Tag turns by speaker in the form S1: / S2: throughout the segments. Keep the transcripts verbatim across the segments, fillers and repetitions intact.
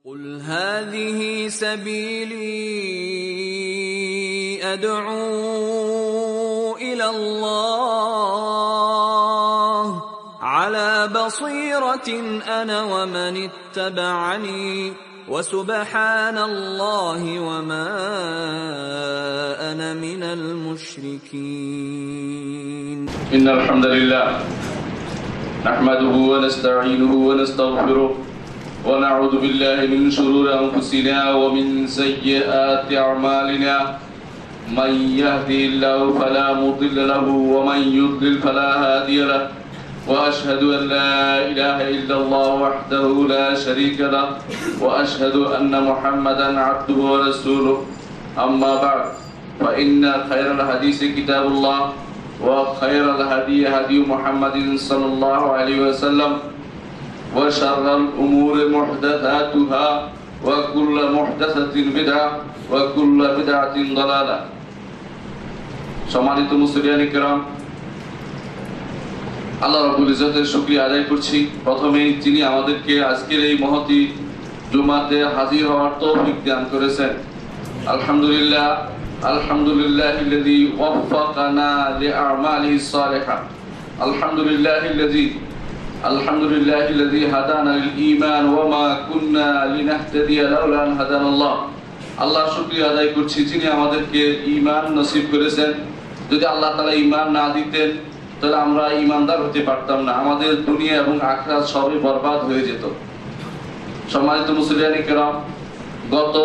S1: قل هذه سبيلي أدعو إلى الله على بصيرة أنا ومن اتبعني وسبحان الله وما أنا من المشركين.
S2: إن الحمد لله نحمده ونستعينه ونستغفره ونعوذ بالله من شرور أنفسنا ومن سيئات أعمالنا من يهدي الله فلا مضل له ومن يضلل فلا هادي له وأشهد أن لا إله إلا الله وحده لا شريك له وأشهد أن محمدا عبده ورسوله. أما بعد فإن خير الحديث كتاب الله وخير الهدي هدي محمد صلى الله عليه وسلم وشر الأمور محدثاتها وكل محدثة بدعة وكل بدعة ضلالة. সম্মানিত মুসলিয়ান কিরাম, আল্লাহ রাব্বুল ইজ্জতের শুকরিয়া আদায় করছি। প্রথমেই যিনি আমাদেরকে আজকের এই মহতী জুমাতে হাজির হওয়ার তৌফিক দান করেছেন, আলহামদুলিল্লাহ আলহামদুলিল্লাহিল্লাযী ওয়াফফাকানা লিআমালিস সালিহা, আলহামদুলিল্লাহিল্লাযী আলহামদুলিল্লাহিল্লাযী হাদানা লিল ঈমান ওয়া মা কুন্না লিনাহতাদিয়া লাউলা আন হাদানাল্লাহ। আল্লাহর শুকরিয়া আদায় করছি যিনি আমাদেরকে ঈমান নসিব করেছেন। যদি আল্লাহ তাআলা ঈমান না দিতেন তাহলে আমরা ঈমানদার হতে পারতাম না, আমাদের দুনিয়া এবং আখিরাত সবই বরবাদ হয়ে যেত। সম্মানিত মুসলিয়ান কিরাম, গত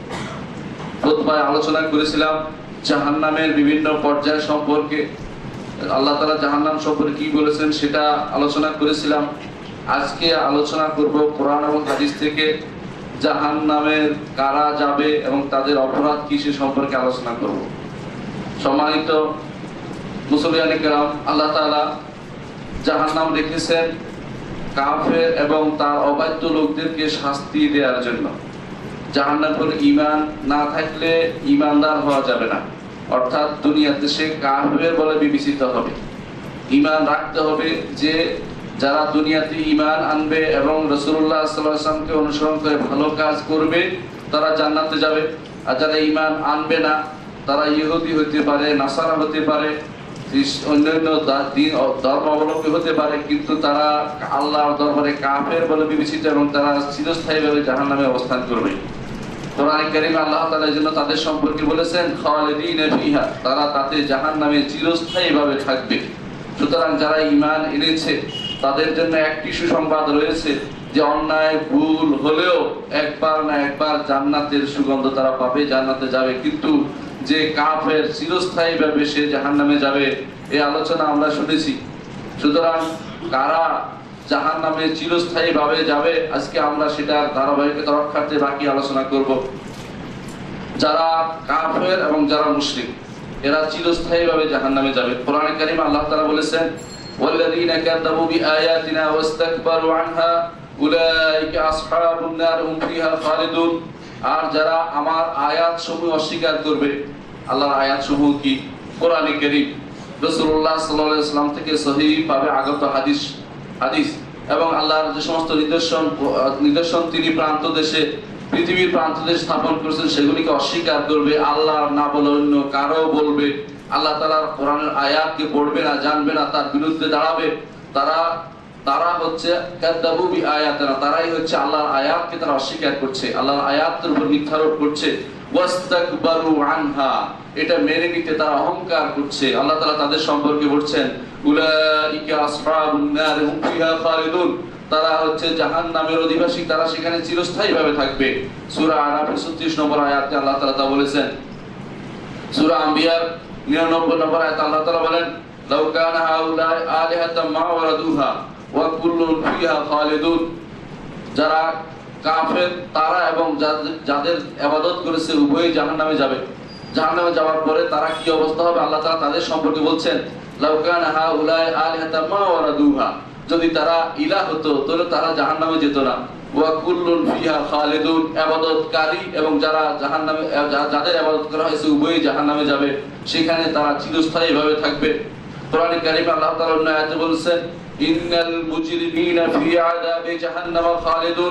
S2: খুতবায় আলোচনা করেছিলাম জাহান্নামের বিভিন্ন পর্যায় সম্পর্কে। আল্লাহ তাআলা জাহান্নাম সম্পর্কে কি বলেছেন সেটা আলোচনা করেছিলাম। আজকে আলোচনা করব কোরআন এবং হাদিস থেকে জাহান্নামের কারা যাবে এবং তাদের অপরাধ কি সে সম্পর্কে আলোচনা করব। সম্মানিত মুসলিয়ান কিরাম, আল্লাহ তাআলা জাহান্নাম রেখেছেন কাফের এবং তার অবাধ্য লোকদেরকে শাস্তি দেওয়ার জন্য। জাহান্নাম হলো ঈমান না থাকলে ঈমানদার হওয়া যাবে না, অর্থাৎ দুনিয়াতে সে কাফের বলে বিবেচিত হবে। ঈমান রাখতে হবে যে যারা দুনিয়াতে ঈমান আনবে এবং রাসূলুল্লাহ সাল্লাল্লাহু আলাইহি ওয়াসাল্লামকে অনুসরণ করে ভালো কাজ করবে তারা জান্নাতে যাবে। আর যারা ঈমান আনবে না তারা ইহুদি হতে পারে, নাসারা হতে পারে, অন্যান্য ধর্মাবলম্বী হতে পারে, কিন্তু তারা আল্লাহর দরবারে কাফের বলে বিবেচিত এবং তারা চিরস্থায়ীভাবে জাহান্নামে অবস্থান করবে। কোরআনে কারীমে আল্লাহ তাআলা এর জন্য তাদের সম্পর্কে বলেছেন খালিদিনা ফিহা, তারা তাতে জাহান্নামে চিরস্থায়ীভাবে থাকবে। সুতরাং যারা ঈমান এনেছে তাদের জন্য একটি সুসংবাদ রয়েছে যে অন্যায় ভুল হলেও একবার না একবার জান্নাতের সুগন্ধ তারা পাবে, জান্নাতে যাবে। কিন্তু যে কাফের চিরস্থায়ীভাবে সে জাহান্নামে যাবে, এই আলোচনা আমরা শুনেছি। সুতরাং কারা জাহান্নামে চিরস্থায়ীভাবে যাবে আজকে আমরা সেটার ধারাবাহিকতা রক্ষার্থে বাকি আলোচনা করব। যারা কাফের এবং যারা মুশরিক এরা চিরস্থায়ীভাবে জাহান্নামে যাবে। কোরআনে কারীমে আল্লাহ তাআলা বলেছেন ওয়াল্লাযীনা কাযাবু বিআয়াতিনা ওয়াস্তাকবারু আনহা উলাইকা আসহাবুন নার হুম ফিহা খালিদুন। আর যারা আমার আয়াতসমূহ অস্বীকার করবে, আল্লাহর আয়াতসমূহ কি? কোরআনে কারীম, রাসূলুল্লাহ সাল্লাল্লাহু আলাইহি ওয়াসাল্লাম থেকে সহিহভাবে আগত হাদিস হাদিস এবং আল্লাহর যে সমস্ত নিদর্শন নিদর্শন তিনি প্রান্ত দেশে পৃথিবীর প্রান্ত দেশে স্থাপন করেছেন সেগুলিকে অস্বীকার করবে, আল্লাহর না বলে অন্য কারো বলবে, আল্লাহ তাআলার কোরআনের আয়াতকে পড়বে না, জানবে না, তার বিরুদ্ধে দাঁড়াবে, তারা তারা হচ্ছে কাযাবু বিআয়াতিনা, তারাই হচ্ছে আল্লাহর আয়াতকে তারা অস্বীকার করছে, আল্লাহর আয়াতের উপর মিথ্যারোপ করছে। ওয়াস্তাকবারু আনহা, এটা মেনে নিতে তারা অহংকার করছে। আল্লাহ তাআলা তাদের সম্পর্কে বলছেন উলাইকা আসহাবুন নার হুম ফিহা খালিদুন, তারা হচ্ছে জাহান্নামের অধিবাসী, তারা সেখানে চিরস্থায়ীভাবে থাকবে। সূরা আরাফের ছত্রিশ নম্বর আয়াতে আল্লাহ তাআলা তা বলেছেন। সূরা আম্বিয়ার নিরানব্বই নম্বর আয়াতে আল্লাহ তাআলা বলেন লাউ কানা হাউলাই আলিহাতাম মা ওয়ারাদুহা ওয়া কুল্লুন ফিহা খালিদুন। যারা কাফের তারা এবং যাদের ইবাদত করেছে উভয়ই জাহান্নামে যাবে। জাহান্নামে যাওয়ার পরে তারা কি অবস্থা হবে আল্লাহ তাআলা তাদের সম্পর্কে বলছেন লাউ কানা হাউলাই আলিহাতাম মা ওয়ারাদুহা, যদি তারা ইলাহ হতো তাহলে তারা জাহান্নামে যেত না। ওয়া কুল্লুন ফিহা খালিদুন, ইবাদতকারী এবং যারা জাহান্নামে যাদের ইবাদত করা হয়েছে উভয়ই জাহান্নামে যাবে, সেখানে তারা চিরস্থায়ীভাবে থাকবে। কোরআনে কারীমে আল্লাহ তাআলা অন্য আয়াতে বলেছেন ইন্নাল মুজরিমিনা ফি আযাবি জাহান্নাম খালিদুন,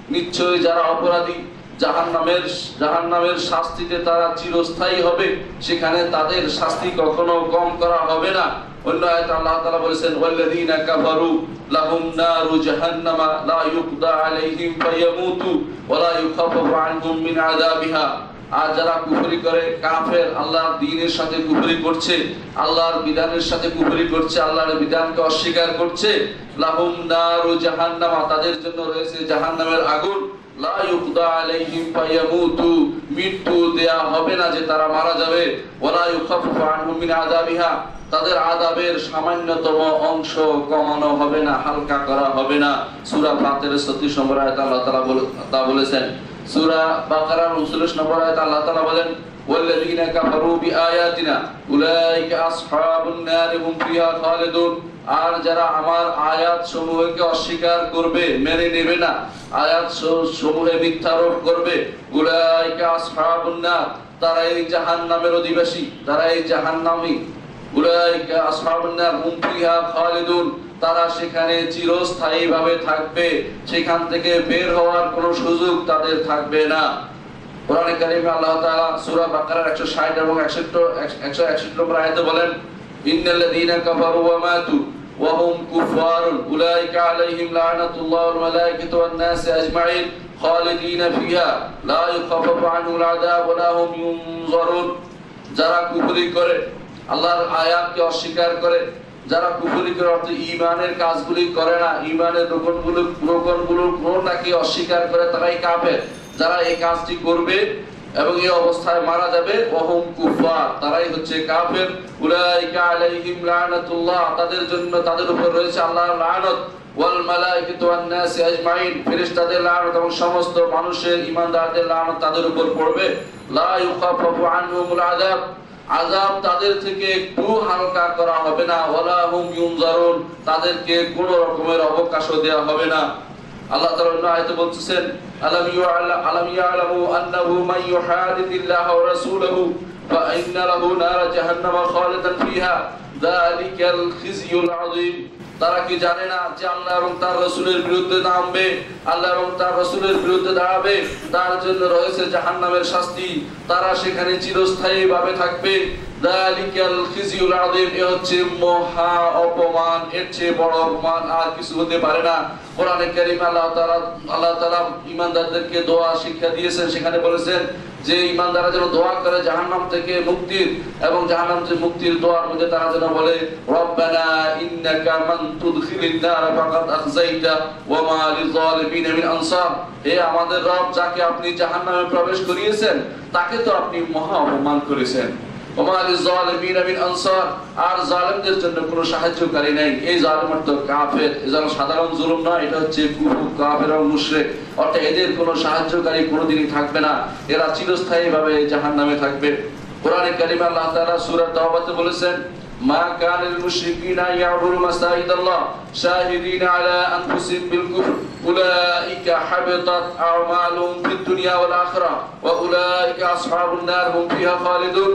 S2: নিশ্চয়ই যারা অপরাধী জাহান্নামের জাহান্নামের শাস্তিতে তারা চিরস্থায়ী হবে, সেখানে তাদের শাস্তি কখনো কম করা হবে না। অন্য আয়াতে আল্লাহ তাআলা বলেছেন ওয়াল্লাযীনা কাফারু লাহুম নারু জাহান্নামা লা ইউকদা আলাইহিম ফায়ামুতু ওয়া লা ইউখাফাফু আনহুম মিন আযাবিহা। আর যারা কুফরি করে, কাফের, আল্লাহর দ্বীনের সাথে কুফরি করছে, আল্লাহর বিধানের সাথে কুফরি করছে, আল্লাহর বিধানকে অস্বীকার করছে, লাহুম নারু জাহান্নামা, তাদের জন্য রয়েছে জাহান্নামের আগুন, লা ইউকদা আলাইহিম ফায়ামুতু, মৃত্যু দেয়া হবে না যে তারা মারা যাবে, ওয়া লা ইউখাফাফু আনহুম মিন আযাবিহা, তাদের আযাবের সামান্যতম অংশ কমানো হবে না, হালকা করা হবে না। সূরা ফাতিরের ছত্রিশ নম্বর আয়াতে আল্লাহ তাআলা তা বলেছেন। সূরা বাকারার উনচল্লিশ নম্বর আয়াতে আল্লাহ তাআলা বলেন ওয়াল্লাযীনা কাফারু বিআয়াতিনা উলাইকা আসহাবুন নার হুম ফিহা খালিদুন। আর যারা আমার আয়াত সমূহকে অস্বীকার করবে, মেনে নেবে না, আয়াত সমূহে মিথ্যারোপ করবে, উলাইকা আসহাবুন নার, তারা এই জাহান্নামের অধিবাসী, তারা এই জাহান্নামী। উলাইকা আসহাবুন নার হুম ফিহা খালিদুন, তারা সেখানে চিরস্থায়ীভাবে থাকবে, সেখান থেকে বের হওয়ার কোনো সুযোগ তাদের থাকবে না। কোরআনে কারিমে আল্লাহ তাআলা সূরা বাকারার একশো ষাট এবং একশো একষট্টি নম্বর আয়াতে বলেন ইন্নাল্লাযীনা কাফারু ওয়া মাতু ওয়া হুম কুফারুন উলাইকা আলাইহিম লা'নাতুল্লাহি ওয়াল মালায়েকাতি ওয়ান নাসি আজমাইন খালিদিনা ফিহা লা ইউখাফাফু আনহুল আযাব ওয়া লা হুম ইউনজারুন। যারা কুফরি করে, আল্লাহর আয়াতকে অস্বীকার করে, যারা কুফরি করে অর্থাৎ ঈমানের কাজগুলি করে না, ঈমানের রোকনগুলো রোকনগুলো কোনটাকে অস্বীকার করে, তারাই কাফের। যারা এই কাজটি করবে এবং এই অবস্থায় মারা যাবে, ওহুম কুফার, তারাই হচ্ছে কাফের। উলাইকা আলাইহিম লা'নাতুল্লাহ, তাদের জন্য, তাদের উপর রয়েছে আল্লাহর লানত, ওয়াল মালায়েকাতু ওয়ান নাসি আজমাইন, ফেরেশতাদের লানত এবং সমস্ত মানুষের, ঈমানদারদের লানত তাদের উপর পড়বে। লা ইউখাফাফু আনহুমুল আযাব, আযাব তাদের থেকে একটু হালকা করা হবে না, ওয়ালা হুম ইউনজারুন, তাদেরকে কোনো রকমের অবকাশও দেয়া হবে না। আল্লাহ তাআলা অন্য আয়াতে বলতেছেন আলাম ইয়ালাম আলাম ইয়ালামু আন্নাহু মান ইউহাদিদিল্লাহা ওয়া রাসূলহু ফা ইন্না লাহু নার জাহান্নামা খালিদান ফিহা যালিকাল খিজিয়ুল আযীম। তারা কি জানে না যে আল্লাহ এবং তার রাসূলের বিরুদ্ধে নামবে, আল্লাহ এবং তার রাসূলের বিরুদ্ধে দাঁড়াবে, তার জন্য রয়েছে জাহান্নামের শাস্তি, তারা সেখানে চিরস্থায়ীভাবে থাকবে। যালিকাল খিজিয়ুল আযীম, এ হচ্ছে মহা অপমান, এর চেয়ে বড় অপমান আর কিছু হতে পারে না। কোরআনে কারীমে আল্লাহ তাআলা আল্লাহ তাআলা ঈমানদারদেরকে দোয়া শিক্ষা দিয়েছেন, সেখানে বলেছেন যে ঈমানদাররা যেন দোয়া করে জাহান্নাম থেকে মুক্তির, এবং জাহান্নাম থেকে মুক্তির দোয়ার মধ্যে তারা যেন বলে রব্বানা ইন্নাকা মান তুদখিলিন নার ফাকাদ আখযাইতা ওয়া মা লিযালিমিন মিন আনসার। হে আমাদের রব, যাকে আপনি জাহান্নামে প্রবেশ করিয়েছেন তাকে তো আপনি মহা অপমান করেছেন। ওয়া মা লিযালিমিন মিন আনসার, আর জালেমদের জন্য কোনো সাহায্যকারী নাই। এই জালেম তো কাফের, এজন্য সাধারণ জুলুম নয়, এটা হচ্ছে কুফর, কাফের এবং মুশরিক, অর্থাৎ এদের কোনো সাহায্যকারী কোনোদিনই থাকবে না, এরা চিরস্থায়ীভাবে জাহান্নামে থাকবে। কোরআনে কারীমে আল্লাহ তাআলা সূরা তাওবাতে বলেছেন মা কানাল মুশরিকিনা ইয়াবুদু মাসাজিদাল্লাহ শাহিদিনা আলা আনফুসিহিম বিল কুফর উলাইকা হাবিতাত আ'মালুহুম ফিদ দুনিয়া ওয়াল আখিরাহ ওয়া উলাইকা আসহাবুন নার হুম ফিহা খালিদুন।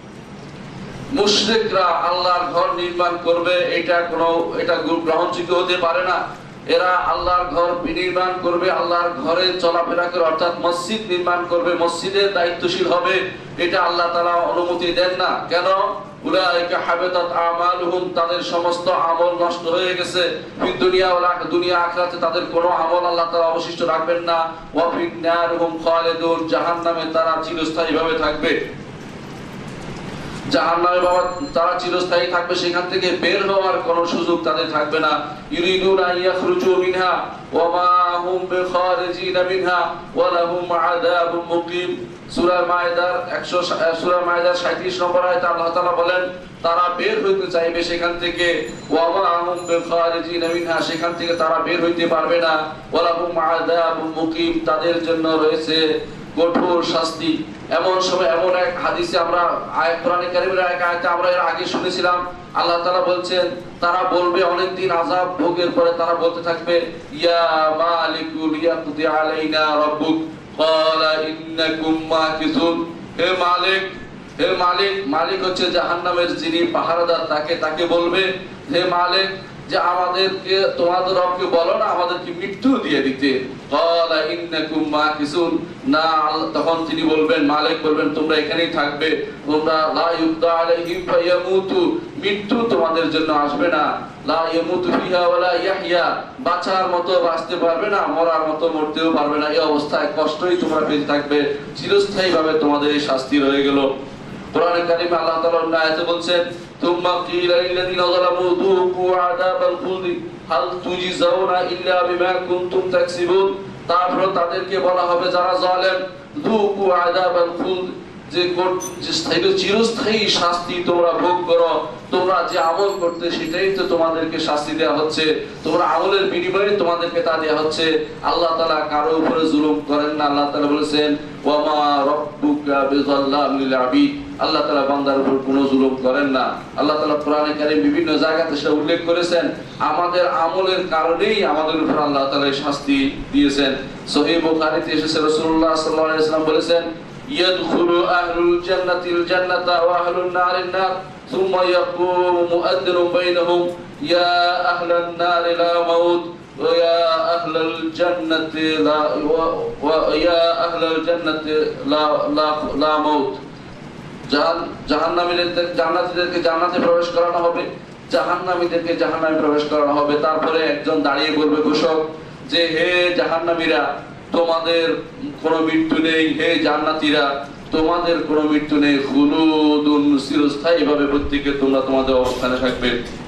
S2: মুশরিকরা আল্লাহর ঘর নির্মাণ করবে, এটা কোনো এটা গ্রহণযোগ্য হতে পারে না। এরা আল্লাহর ঘর নির্মাণ করবে, আল্লাহর ঘরে চলাফেরা করে, অর্থাৎ মসজিদ নির্মাণ করবে, মসজিদের দায়িত্বশীল হবে, এটা আল্লাহ তাআলা অনুমতি দেন না। কেন? উলাইকা হাবিতাত আমালুহুম, তাদের সমস্ত আমল নষ্ট হয়ে গেছে, ফিদ দুনিয়া ওয়াল আখিরাহ, দুনিয়া আখিরাতে তাদের কোনো আমল আল্লাহ তাআলা অবশিষ্ট রাখবেন না। ওয়া ফিন নার হুম খালিদুন, জাহান্নামে তারা চিরস্থায়ীভাবে থাকবে। জাহান্নামে বাবা তারা চিরস্থায়ী থাকবে, সেখান থেকে বের হওয়ার কোনো সুযোগ তাদের থাকবে না। ইউরিদুনা ইয়াখরুজু মিনহা ওয়া মা হুম বিখারিজিনা মিনহা ওয়া লাহুম আযাবুম মুকিম। সূরা মায়েদার একশো সূরা মায়েদার সাঁইত্রিশ নম্বর আয়াতে আল্লাহ তাআলা বলেন তারা বের হইতে চাইবে সেখান থেকে, ওয়া মা হুম বিখারিজিনা মিনহা, সেখান থেকে তারা বের হইতে পারবে না। ওয়া লাহুম আযাবুম মুকিম, তাদের জন্য রয়েছে কঠোর শাস্তি। এমন সময় এমন এক হাদিসে আমরা আয়াত কোরআনে কারীমের এক আয়াতে আমরা এর আগে শুনেছিলাম, আল্লাহ তাআলা বলছেন তারা বলবে অনেকদিন আযাব ভোগের পরে তারা বলতে থাকবে ইয়া মালিকুল ইয়াকদি আলাইনা রাব্বুক ক্বালা ইন্নাকুম মাকিসুন। হে মালিক, হে মালিক, মালিক হচ্ছে জাহান্নামের যিনি পাহারাদার, তাকে তাকে বলবে হে মালিক যে আমাদেরকে তোমাদের রবকে বলো না আমাদেরকে মৃত্যু দিয়ে দিতে। ক্বালা ইন্নাকুম মাকিসুন, না, তখন তিনি বলবেন, মালিক বলবেন তোমরা এখানেই থাকবে, তোমরা লা ইউদা আলাইহিম ফায়ামুতু, মৃত্যু তোমাদের জন্য আসবে না, লা ইয়ামুতু ফিহা ওয়ালা ইয়াহইয়া, বাঁচার মতো বাঁচতে পারবে না, মরার মতো মরতেও পারবে না, এই অবস্থায় কষ্টই তোমরা বেঁচে থাকবে, চিরস্থায়ীভাবে তোমাদের এই শাস্তি রয়ে গেল। কোরআনে কারিমে আল্লাহ তাআলা অন্য আয়াতে বলছেন, তুম্মা কিলা লিল্লাযিনা যালামু যুকু আযাবাল খুলদি হাল তুজজাউনা ইল্লা বিমা কুনতুম তাকসিবুন, তারপর তাদেরকে বলা হবে যারা জালেম, যুকু আযাবাল খুলদ, যে চিরস্থায়ী শাস্তি তোমরা ভোগ করো, তোমরা যে আমল করতে সেটাই তো তোমাদেরকে শাস্তি দেওয়া হচ্ছে, তোমরা আমলের বিনিময়ে তোমাদেরকে তা দেওয়া হচ্ছে। আল্লাহ তাআলা কারো উপরে জুলুম করেন না। আল্লাহ তাআলা বলেছেন ওয়া মা রাব্বুকা বিযাল্লামিল লিল আবিদ, আল্লাহ তাআলা বান্দার উপর কোনো জুলুম করেন না। আল্লাহ তাআলা কোরআনে কারীম বিভিন্ন জায়গাতে সেটা উল্লেখ করেছেন, আমাদের আমলের কারণেই আমাদের উপর আল্লাহ তাআলা শাস্তি দিয়েছেন। সহিহ বুখারীতে এসেছে রাসূলুল্লাহ সাল্লাল্লাহু আলাইহি ওয়াসাল্লাম বলেছেন, ইয়াদখুলু আহলুল জান্নাতিল জান্নাতা ওয়া আহলুন নারিন নার সুম্মা ইয়াকুমু মুআদ্দিনুন বাইনাহুম ইয়া আহলান নার লা মাউত ওয়া ইয়া আহলাল জান্নাতি লা ওয়া ইয়া আহলাল জান্নাতি লা লা লা মাউত। জাহান্নামীদের জান্নাতীদেরকে জান্নাতে প্রবেশ করানো হবে, জাহান্নামীদেরকে জাহান্নামে প্রবেশ করানো হবে। তারপরে একজন দাঁড়িয়ে বলবে ঘোষক যে হে জাহান্নামীরা তোমাদের কোনো মৃত্যু নেই, হে জান্নাতীরা তোমাদের কোনো মৃত্যু নেই, খুলুদুন, চিরস্থায়ীভাবে প্রত্যেকে তোমরা তোমাদের অবস্থানে থাকবে।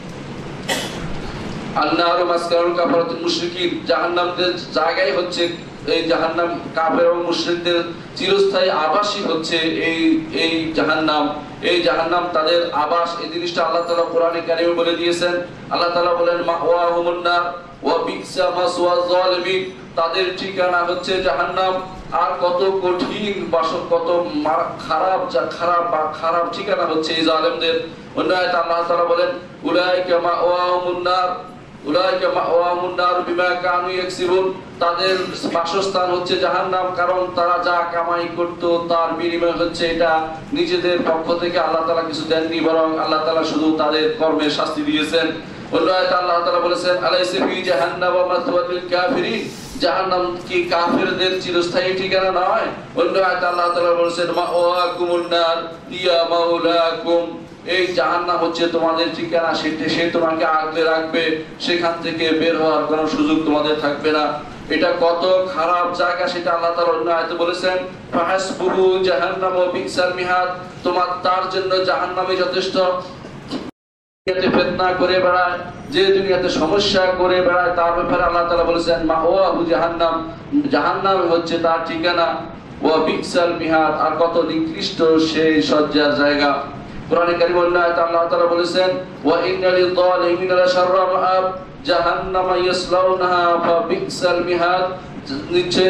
S2: আন্নারু মাসকানুল কাফারাতুল মুশরিকিন, জাহান্নামদের জায়গায় হচ্ছে এই জাহান্নাম, কাফের এবং মুশরিকদের চিরস্থায়ী আবাসই হচ্ছে এই এই জাহান্নাম। এই জাহান্নাম তাদের আবাস, এই জিনিসটা আল্লাহ তাআলা কোরআনে কারীমে বলে দিয়েছেন। আল্লাহ তাআলা বলেন মাওয়াহুমুন নার ওয়া বি'সা মাসওয়াজ জালিমিন, তাদের ঠিকানা হচ্ছে জাহান্নাম, আর কত কঠিন বাসন, কত খারাপ খারাপ বা খারাপ ঠিকানা হচ্ছে এই জালেমদের। অন্য আয়াতে আল্লাহ তাআলা বলেন উলাইকা মাওয়াহুমুন নার উলাইকা মাওয়াহুমুন নার বিমা কানু ইয়াকসিবুন, তাদের বাসস্থান হচ্ছে জাহান্নাম, কারণ তারা যা কামাই করত তার বিনিময় হচ্ছে এটা। নিজেদের পক্ষ থেকে আল্লাহ তাআলা কিছু দেননি, বরং আল্লাহ তাআলা শুধু তাদের কর্মের শাস্তি দিয়েছেন। অন্য আয়াতে আল্লাহ তাআলা বলেছেন আলাইসা ফি জাহান্নাম মাসওয়াল লিল কাফিরিন, জাহান্নাম কি কাফেরদের চিরস্থায়ী ঠিকানা নয়? অন্য আয়াতে আল্লাহ তাআলা বলেছেন মাওয়াকুমুন নার ইয়া মাওলাকুম, এই জাহান্নাম হচ্ছে তোমাদের ঠিকানা, সেটা সে তোমাকে আগলে রাখবে, সেখান থেকে বের হওয়ার কোনো সুযোগ তোমাদের থাকবে না। এটা কত খারাপ জায়গা সেটা আল্লাহ তাআলা অন্য আয়াতে বলেছেন ফাহাসবুহু জাহান্নাম ওয়া বি'সাল মিহাদ, তোমার তার জন্য জাহান্নামই যথেষ্ট। দুনিয়াতে ফিতনা করে বেড়ায়, যে দুনিয়াতে সমস্যা করে বেড়ায়, তার ব্যাপারে আল্লাহ তাআলা বলেছেন মাওয়াহু জাহান্নাম, জাহান্নাম হচ্ছে তার ঠিকানা, ওয়া বি'সাল মিহাদ, আর কত নিকৃষ্ট সেই শয্যার জায়গা। কোরআনে কারীমে অন্য আয়াতে আল্লাহ তাআলা বলেছেন ওয়া ইন্না লিয-যালিমিনা লাশাররা মাআব জাহান্নাম ইয়াসলাউনাহা ফাবি'সাল মিহাদ, নিশ্চয়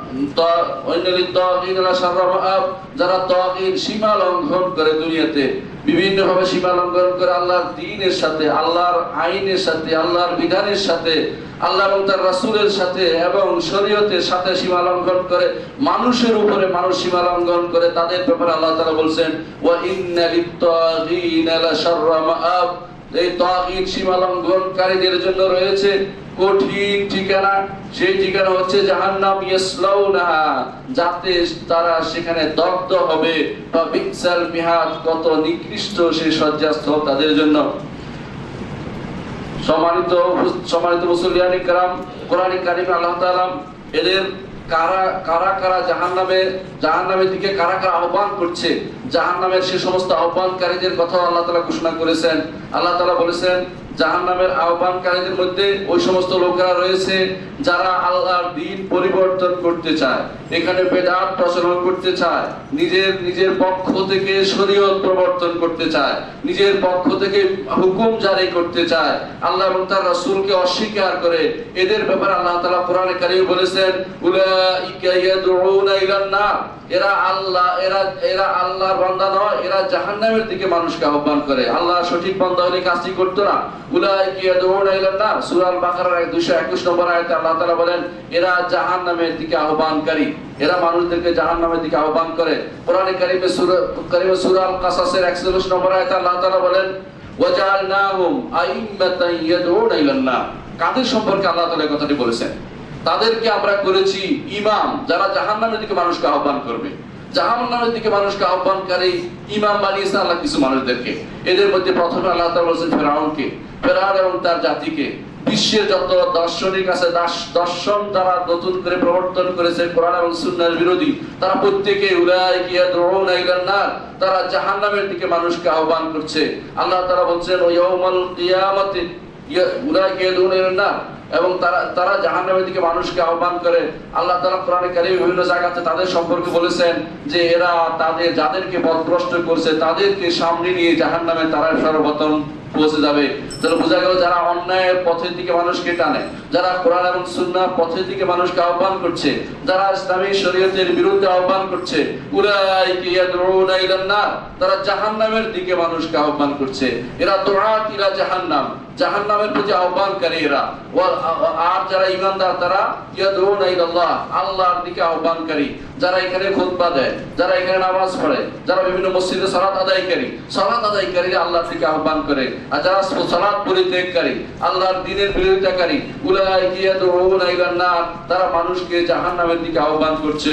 S2: যারা তাগীত সীমা লঙ্ঘন করে দুনিয়াতে, বিভিন্ন ভাবে সীমা লঙ্ঘন করে আল্লাহর দ্বীনের সাথে, আল্লাহর আইনের সাথে, আল্লাহর বিধানের সাথে, আল্লাহ এবং তার রাসূলের সাথে এবং শরীয়তের সাথে সীমা লঙ্ঘন করে, মানুষের উপরে মানুষ সীমা লঙ্ঘন করে, তাদের ব্যাপারে আল্লাহ তাআলা বলেন ওয়া ইন্না লিত-তাগীনা লাশাররা মাআব, এই তাগীত সীমা লঙ্ঘনকারীদের জন্য রয়েছে কঠিন ঠিকানা, সেই ঠিকানা হচ্ছে জাহান্নাম ইয়াসলাউনাহা, যাতে তারা সেখানে দগ্ধ হবে, বা বি'সাল মিহাদ, কত নিকৃষ্ট সেই শয্যাস্থল তাদের জন্য। সম্মানিত সম্মানিত মুসলিয়ান ইকরাম, কোরআনে কারীমে আল্লাহ তাআলা এদের কারা কারা কারা জাহান্নামে জাহান্নামের দিকে কারা কারা আহ্বান করছে, জাহান্নামের সেই সমস্ত আহ্বানকারীদের কথা আল্লাহ তাআলা ঘোষণা করেছেন। আল্লাহ তাআলা বলেছেন জাহান্নামের আহ্বানকারীদের মধ্যে ওই সমস্ত লোকেরা রয়েছে যারা আল্লাহর দ্বীন পরিবর্তন করতে চায়, এখানে বেদাত প্রচলন করতে চায়, নিজের নিজের পক্ষ থেকে শরীয়ত প্রবর্তন করতে চায়, নিজের পক্ষ থেকে হুকুম জারি করতে চায়, আল্লাহ এবং তার রাসূলকে অস্বীকার করে। এদের ব্যাপারে আল্লাহ তাআলা কোরআনে কারীমে বলেছেন উলাইকা ইয়াদউনা ইলান নার, এরা আল্লাহ এরা এরা আল্লাহর বান্দা নয়, এরা জাহান্নামের দিকে মানুষকে আহ্বান করে। আল্লাহ সঠিক বান্দা হলে কাজটি করতো না। উলাইকা ইয়াদউনা ইলান নার, সূরা আল-বাকারার দুইশো একুশ নম্বর আয়াতে আল্লাহ তাআলা বলেন এরা জাহান্নামের দিকে আহ্বানকারী, এরা মানুষদেরকে জাহান্নামের দিকে আহ্বান করে। কোরআনে কারীমে সূরা কারীমে সূরা আল-কাসাসের একচল্লিশ নম্বর আয়াতে আল্লাহ তাআলা বলেন ওয়াজআলনাহুম আইম্মাতান ইয়াদউনা ইলান নার। কাদের সম্পর্কে আল্লাহ তাআলা কথাটি বলেছেন? তাদেরকে আমরা করেছি ইমাম, যারা জাহান্নামের দিকে মানুষকে আহ্বান করবে। জাহান্নামের দিকে মানুষকে আহ্বানকারী ইমাম বানিয়েছে আল্লাহ কিছু মানুষদেরকে। এদের মধ্যে প্রথমে আল্লাহ তাআলা বলেছেন ফেরাউনকে, ফেরাউন এবং তার জাতিকে। বিশ্বের যত দার্শনিক আছে, দর্শন তারা নতুন করে প্রবর্তন করেছে কোরআন এবং সুন্নাহর বিরোধী, তারা প্রত্যেকে উলাইকা ইয়াদউনা ইলান নার, তারা জাহান্নামের দিকে মানুষকে আহ্বান করছে। আল্লাহ তাআলা বলছেন ইয়াউমাল কিয়ামাতি উলাইকা ইয়াদউনা ইলান নার, এবং তারা তারা জাহান্নামের দিকে মানুষকে আহ্বান করে। আল্লাহ তাআলা কোরআনে কারীমে বিভিন্ন জায়গাতে তাদের সম্পর্কে বলেছেন যে এরা তাদের যাদেরকে পথভ্রষ্ট করছে তাদেরকে সামনে নিয়ে জাহান্নামে তারা সর্বপ্রথম পৌঁছে যাবে। তাহলে বোঝা গেল যারা অন্যায়ের পথের দিকে মানুষকে টানে, যারা কোরআন এবং সুন্নাহর পথের দিকে মানুষকে আহ্বান করছে, যারা ইসলামী শরীয়তের বিরুদ্ধে আহ্বান করছে, উলাইকা ইয়াদউনা ইলান নার, তারা জাহান্নামের দিকে মানুষকে আহ্বান করছে। এরা দুআত ইলা জাহান্নাম, জাহান্নামের প্রতি আহ্বানকারী এরা। আর যারা ঈমানদার তারা ইয়াদউনা ইলাল্লাহ, আল্লাহর দিকে আহ্বানকারী। যারা এখানে খুতবা দেয়, যারা এখানে নামাজ পড়ে, যারা বিভিন্ন মসজিদে সালাত আদায়কারী, সালাত আদায়কারীরা আল্লাহর দিকে আহ্বান করে। আর যারা সালাত পরিত্যাগকারী, আল্লাহর দ্বীনের বিরোধিতাকারী, উলাইকা ইয়াদউনা ইলান নার, তারা মানুষকে জাহান্নামের দিকে আহ্বান করছেন।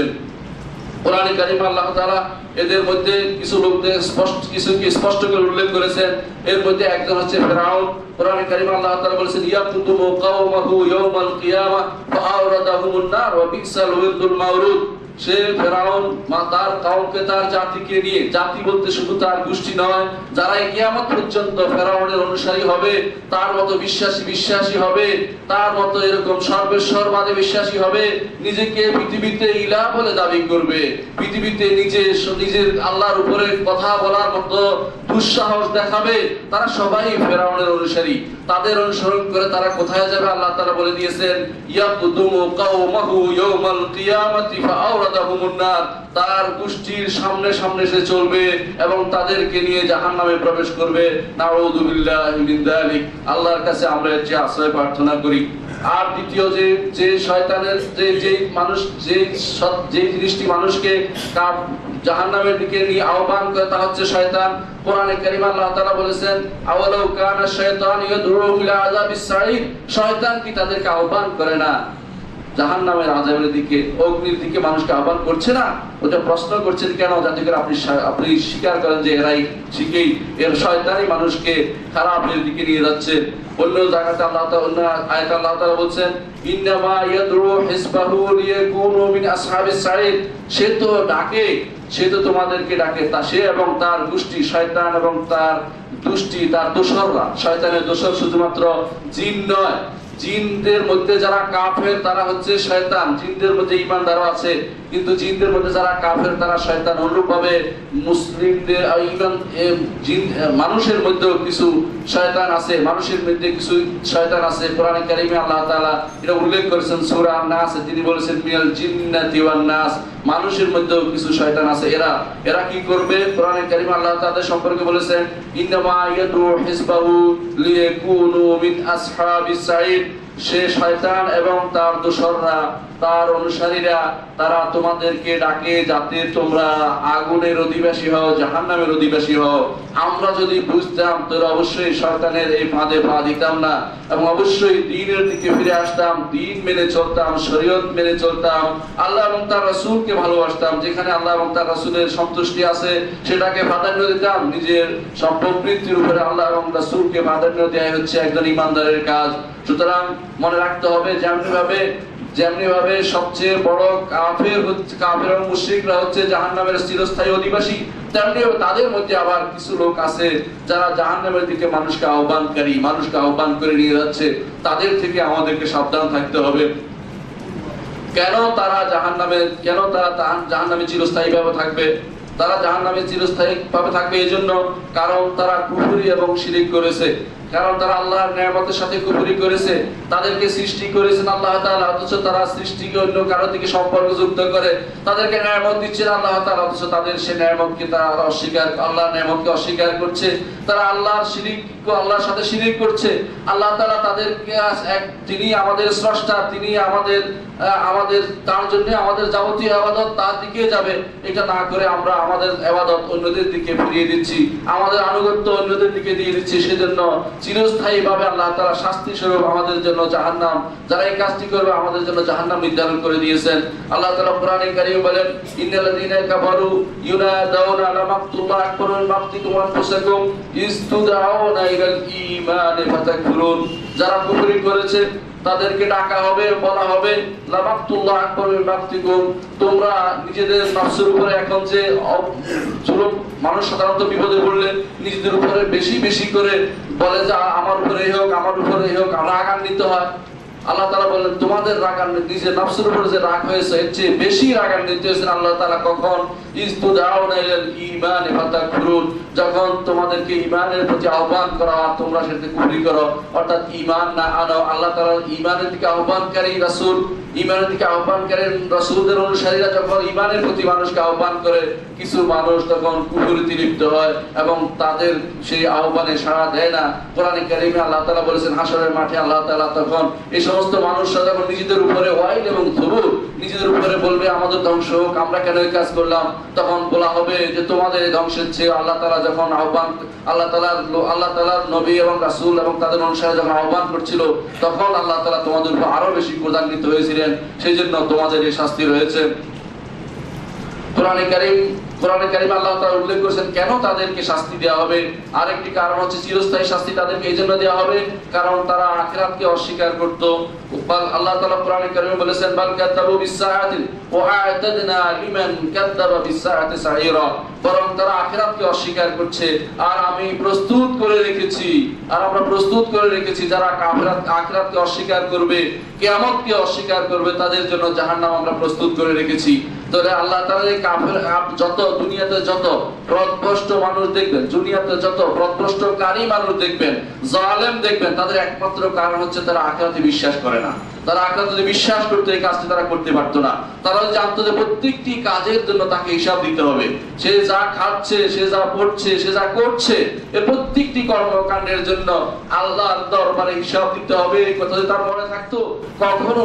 S2: কোরআনে কারীমে আল্লাহ তাআলা এদের মধ্যে কিছু লোকদের স্পষ্ট কিছু কি স্পষ্ট করে উল্লেখ করেছেন। এর মধ্যে একজন হচ্ছে ফেরাউন। কোরআনে কারীমে আল্লাহ তাআলা বলেছেন ইয়াকুতুমু কাওমাহু ইয়াওমাল কিয়ামা ফাআওরাদাহুমুন নার ওয়া বিসাল ওয়িরদুল মাওরুদ। সে ফেরাউন তার কওমকে, তার জাতিকে নিয়ে, জাতি বলতে শুধু তার গোষ্ঠী নয়, যারা কিয়ামত পর্যন্ত ফেরাউনের অনুসারী হবে, তার মতো বিশ্বাসী বিশ্বাসী হবে, তার মতো এরকম সর্বেশ্বরবাদে বিশ্বাসী হবে, নিজেকে পৃথিবীতে ইলাহ বলে দাবি করবে, পৃথিবীতে নিজে নিজের আল্লাহর উপরে কথা বলার মতো দুঃসাহস দেখাবে, তারা সবাই ফেরাউনের অনুসারী। তাদের অনুসরণ করে তারা কোথায় যাবে আল্লাহ তাআলা বলে দিয়েছেন ইয়াকুতুমু কাওমাহু ইয়াওমাল কিয়ামাতি ফাআওরাদাহুমুন নার, তার গোষ্ঠীর সামনে সামনে সে চলবে এবং তাদেরকে নিয়ে জাহান্নামে প্রবেশ করবে। নাউযু বিল্লাহি মিন যালিক। আল্লাহর কাছে আমরা যে আশ্রয় প্রার্থনা করি। আর দ্বিতীয় যে যে শয়তানের যে যে মানুষ যে যে জিনিসটি মানুষকে জাহান্নামের দিকে নিয়ে আহ্বান করে তা হচ্ছে শয়তান। কোরআনে কারীমে আল্লাহ তাআলা বলেছেন আওয়ালাউ কানা শাইতানু ইয়াদউহু ইলা আযাবিস সাঈর, শয়তান কি তাদেরকে আহ্বান করে না জাহান্নামের আযাবের দিকে, অগ্নির দিকে মানুষকে আহ্বান করছে না? ওটা প্রশ্ন করছেন কেন? যাতে করে আপনি আপনি স্বীকার করেন যে এরাই ঠিকই, এর শয়তানই মানুষকে খারাপের দিকে নিয়ে যাচ্ছে। অন্য জায়গাতে আল্লাহ তাআলা অন্য আয়াতে আল্লাহ তাআলা বলেন ইন্নামা ইয়াদউ হিসবাহু লিয়াকুনু মিন আসহাবিস সাঈর, সে তো ডাকে, সে তো তোমাদেরকে ডাকে, তা সে এবং তার গোষ্ঠী, শয়তান এবং তার দুষ্টি, তার দোসররা। শয়তানের দোসর শুধুমাত্র জিন নয়, জিনদের মধ্যে যারা কাফের তারা হচ্ছে শয়তান। জিনদের মধ্যে ঈমানদারও আছে, কিন্তু জিনদের মধ্যে যারা কাফের তারা শয়তান। অনুরূপভাবে মুসলিমদের ঈমান জিন মানুষের মধ্যেও কিছু শয়তান আছে, মানুষের মধ্যে কিছু শয়তান আছে। কোরআনে কারীমে আল্লাহ তাআলা এটা উল্লেখ করেছেন সূরা আন-নাস, তিনি বলেছেন মিনাল জিন্নাতি ওয়ান নাস, মানুষের মধ্যেও কিছু শয়তান আছে। এরা এরা কি করবে? কোরআনে কারীমে আল্লাহ তাআলা সম্পর্কে বলেছেন ইন্নামা ইয়াদউ হিসবাহু লিয়াকুনু মিন আসহাবিস সাঈর, সে শয়তান এবং তার দোসররা, তার অনুসারীরা, তারা তোমাদেরকে ডাকে যাতে তোমরা আগুনের অধিবাসী হও, জাহান্নামের অধিবাসী হও। আমরা যদি বুঝতাম তাহলে অবশ্যই শয়তানের এই ফাঁদে পা দিতাম না এবং অবশ্যই দ্বীনের দিকে ফিরে আসতাম, দ্বীন মেনে চলতাম, শরীয়ত মেনে চলতাম, আল্লাহ এবং তার রাসূলকে ভালোবাসতাম। যেখানে আল্লাহ এবং তার রাসূলের সন্তুষ্টি আছে সেটাকে প্রাধান্য দিতাম। নিজের সম্পত্তির উপরে আল্লাহ এবং রাসূলকে প্রাধান্য দেওয়া হচ্ছে একজন ঈমানদারের কাজ। সুতরাং মনে রাখতে হবে যেমনি ভাবে যেমনি ভাবে সবচেয়ে বড় কাফের হচ্ছে কাফের এবং মুশরিকরা হচ্ছে জাহান্নামের চিরস্থায়ী অধিবাসী, তেমনি তাদের মধ্যে আবার কিছু লোক আছে যারা জাহান্নামের দিকে মানুষকে আহ্বানকারী, মানুষকে আহ্বান করে নিয়ে যাচ্ছে। তাদের থেকে আমাদেরকে সাবধান থাকতে হবে। কেন তারা জাহান্নামে কেন তারা জাহান্নামে চিরস্থায়ী ভাবে থাকবে? তারা জাহান্নামে চিরস্থায়ী ভাবে থাকবে এই জন্য কারণ তারা কুফরি এবং শিরিক করেছে। কারণ তারা আল্লাহর নিয়ামতের সাথে কুফরি করেছে। তাদেরকে সৃষ্টি করেছেন আল্লাহ তাআলা, অথচ তারা সৃষ্টিকে অন্য কারো দিকে সম্পর্ক যুক্ত করে। তাদেরকে নিয়ামত দিচ্ছেন আল্লাহ তাআলা, অথচ তাদের সেই নিয়ামতকে তারা অস্বীকার, আল্লাহর নিয়ামতকে অস্বীকার করছে। তারা আল্লাহর শিরিক, আল্লাহর সাথে শিরিক করছে। আল্লাহ তাআলা তাদেরকে এক, তিনি আমাদের স্রষ্টা, তিনি আমাদের আমাদের তার জন্য আমাদের যাবতীয় ইবাদত তার দিকে যাবে, এটা না করে আমরা আমাদের ইবাদত অন্যদের দিকে ফিরিয়ে দিচ্ছি, আমাদের আনুগত্য অন্যদের দিকে দিয়ে দিচ্ছি। সেজন্য চিরস্থায়ী ভাবে আল্লাহ তাআলা শাস্তি স্বরূপ আমাদের জন্য জাহান্নাম, যারা এই কাজটি করবে আমাদের জন্য জাহান্নাম নির্ধারণ করে দিয়েছেন। আল্লাহ তাআলা কোরআনে কারীমে বলেন, ইন্নাল্লাযীনা কাফারু ইউনাদাউনা আলা মাকতুল্লাহ আকবারু মিন মাকতিকুম আনফুসাকুম ইসতুদাউনা ইলাল ঈমানি ফাতাকফুরুন। যারা কুফরি করেছে তাদেরকে ডাকা হবে, বলা হবে লামাকতুল্লাহ আকবার মিন মাকতিকুম, তোমরা নিজেদের নফসের উপরে এখন যে জুলুম, মানুষ সাধারণত বিপদে পড়লে নিজেদের উপরে বেশি বেশি করে বলে যে আমার উপরে এই হোক, আমার উপরে এই হোক, রাগান্বিত হয়। আল্লাহ তাআলা বলেন তোমাদের রাগান্বিত, নিজের নফসের উপরে যে রাগ হয়েছে এর চেয়ে বেশি রাগান্বিত হয়েছেন আল্লাহ তাআলা কখন? ইসতুদাউনা ইলাল ঈমানি ফাতাকফুরুন, যখন তোমাদেরকে ঈমানের প্রতি আহ্বান করা হয় তোমরা সেটাতে কুফরি করো, অর্থাৎ ঈমান না আনো। আল্লাহ তাআলার ঈমানের দিকে আহ্বানকারী রাসূল, ঈমানের দিকে আহ্বানকারী রাসূলদের অনুসারীরা যখন ঈমানের প্রতি মানুষকে আহ্বান করে, কিছু মানুষ তখন কুফরিতে লিপ্ত হয় এবং তাদের সেই আহ্বানে সাড়া দেয় না। কোরআনে কারীমে আল্লাহ তাআলা বলেছেন হাশরের মাঠে আল্লাহ তাআলা তখন এই সমস্ত মানুষরা যখন নিজেদের উপরে ওয়াইল এবং থুবুর, নিজেদের উপরে বলবে আমাদের ধ্বংস হোক, আমরা কেন এই কাজ করলাম, তখন বলা হবে যে তোমাদের এই ধ্বংসের চেয়ে আল্লাহ তাআলা যখন আহ্বান, আল্লাহ তাআলার আল্লাহ তাআলার নবী এবং রাসূল এবং তাদের অনুসারী যখন আহ্বান করছিল তখন আল্লাহ তাআলা তোমাদের উপর আরো বেশি ক্রোধান্বিত হয়েছিলেন, সেই জন্য তোমাদের এই শাস্তি রয়েছে। কোরআনে কারীম কোরআনে কারীমে আল্লাহ তাআলা উল্লেখ করেছেন কেন তাদেরকে শাস্তি দেওয়া হবে। আরেকটি কারণ হচ্ছে চিরস্থায়ী শাস্তি তাদেরকে এইজন্য দেওয়া হবে কারণ তারা আখিরাতকে অস্বীকার করত। আল্লাহ তাআলা কোরআনে কারীমে বলেছেন বাল কাযাবু বিস-সাআতি ওয়া আ'তাদনা লিমান কাযাবা বিস-সাআতি সাঈরা, বরং তারা আখিরাতকে অস্বীকার করছে আর আমি প্রস্তুত করে রেখেছি, আর আমরা প্রস্তুত করে রেখেছি যারা আখিরাত আখিরাতকে অস্বীকার করবে, কিয়ামতকে অস্বীকার করবে তাদের জন্য জাহান্নাম আমরা প্রস্তুত করে রেখেছি। তাহলে আল্লাহ তাআলা এই কাফের যত দুনিয়াতে যত পথভ্রষ্ট মানুষ দেখবেন, দুনিয়াতে যত পথভ্রষ্টকারী মানুষ দেখবেন, জালেম দেখবেন, তাদের একমাত্র কারণ হচ্ছে তারা আখিরাতে বিশ্বাস করে না। তারা আখিরাতে যদি বিশ্বাস করতে এই কাজটি তারা করতে পারতো না। তারা জানতো যে প্রত্যেকটি কাজের জন্য তাকে হিসাব দিতে হবে, সে যা খাচ্ছে, সে যা পড়ছে, সে যা করছে, এই প্রত্যেকটি কর্মকাণ্ডের জন্য আল্লাহর দরবারে হিসাব দিতে হবে। এই কথা যদি তার মনে থাকতো কখনো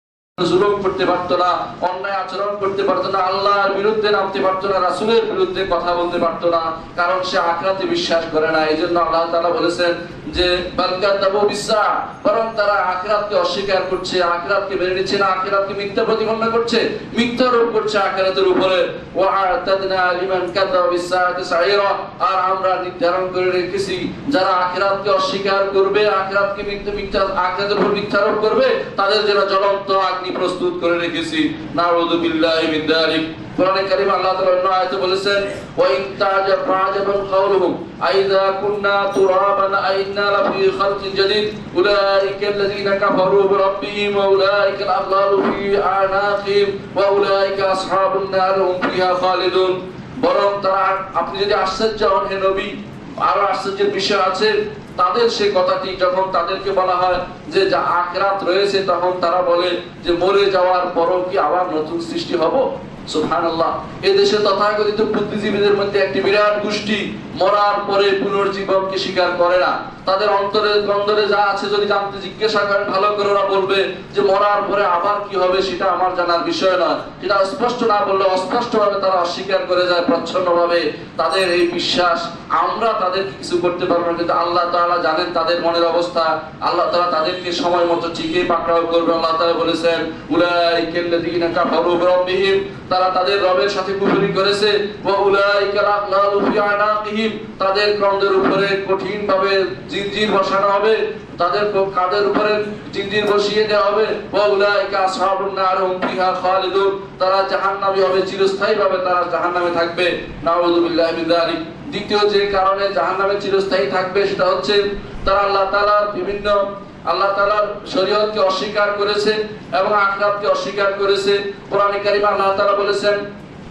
S2: জুলুম করতে পারতো না, অন্যায় আচরণ করতে পারতো না, আল্লাহর বিরুদ্ধে নামতে পারতো না, রাসূলের বিরুদ্ধে কথা বলতে পারতো না, কারণ সে আখিরাতে বিশ্বাস করে না। এইজন্য আল্লাহ তাআলা বলেছেন যে বাল কাযাবু বিস-সা, বরং তারা আখিরাতকে অস্বীকার করছে, আখিরাতকে মেনে নিচ্ছে না, আখিরাতকে মিথ্যা প্রতিপন্ন করছে, মিথ্যা রূপ করছে আখিরাতের উপরে। ওয়া আ'তাদনা লিমান কাযাবা বিস-সাআতি সাঈরা, আর আমরা নির্ধারণ করে রেখেছি যারা আখিরাতকে অস্বীকার করবে, আখিরাতকে মিথ্যা মিথ্যা আখিরাতের উপর মিথ্যা রূপ করবে তাদের জন্য জ্বলন্ত আগুন প্রস্তুত করে রেখেছি। নাউযু বিল্লাহি মিন যালিক। কোরআনে কারীমে আল্লাহ তাআলা অন্য আয়াতে বলেছেন ওয়া ইন তা'জাব ফা'জাবান কাওলুহুম আইযা কুননা তুরাবান আইন্না লাফি খালকিন জাদীদ উলাইকা আল্লাযীনা কাফারু বিরাব্বিহিম ওয়া উলাইকা আল-আগলালু ফি আ'নাকিহিম ওয়া উলাইকা আসহাবুন নার হুম ফিহা খালিদুন। বরং তারা, আপনি যদি আশ্চর্য হন হে নবী, আরো আশ্চর্যের বিষয় আছে। তাদের সেই কথাটি যখন তাদেরকে বলা হয় যে যা আখিরাত রয়েছে, তখন তারা বলে যে মরে যাওয়ার পরও কি আবার নতুন সৃষ্টি হব? সুবহানাল্লাহ। এই দেশে তথাকথিত বুদ্ধিজীবীদের মধ্যে একটি বিরাট গোষ্ঠী মরার পরে পুনর্জীবনকে স্বীকার করে না। তাদের অন্তরে অন্তরে যা আছে যদি জানতে জিজ্ঞাসা করেন ভালো করে, ওরা বলবে যে মরার পরে আবার কি হবে সেটা আমার জানার বিষয় নয়। সেটা স্পষ্ট না বললে অস্পষ্ট ভাবে তারা অস্বীকার করে যায় প্রচ্ছন্ন ভাবে। তাদের এই বিশ্বাস আমরা তাদের কিছু করতে পারবো না, কিন্তু আল্লাহ তাআলা জানেন তাদের মনের অবস্থা। আল্লাহ তাআলা তাদেরকে সময় মতো ঠিকই পাকড়াও করবে। আল্লাহ তাআলা বলেছেন উলাইকাল্লাযীনা কাফারু বিরাব্বিহিম, তারা তাদের রবের সাথে কুফরি করেছে। ওয়া উলাইকা আল-আগলালু ফি আ'নাকিহিম, তাদের কন্দের উপরে কঠিন ভাবে জিনজির বসানো হবে, তাদের কাঁধের উপরে জিনজির বসিয়ে দেওয়া হবে। ওয়া উলাইকা আসহাবুন নার হুম ফিহা খালিদুন, তারা জাহান্নামী হবে, চিরস্থায়ী ভাবে তারা জাহান্নামে থাকবে। নাউযু বিল্লাহি মিন যালিক। দ্বিতীয় যে কারণে জাহান্নামে চিরস্থায়ী থাকবে সেটা হচ্ছে তারা আল্লাহ তাআলার বিভিন্ন আল্লাহ তাআলার শরীয়তকে অস্বীকার করেছে এবং আখিরাতকে অস্বীকার করেছে। কোরআনে কারীমে আল্লাহ তাআলা বলেছেন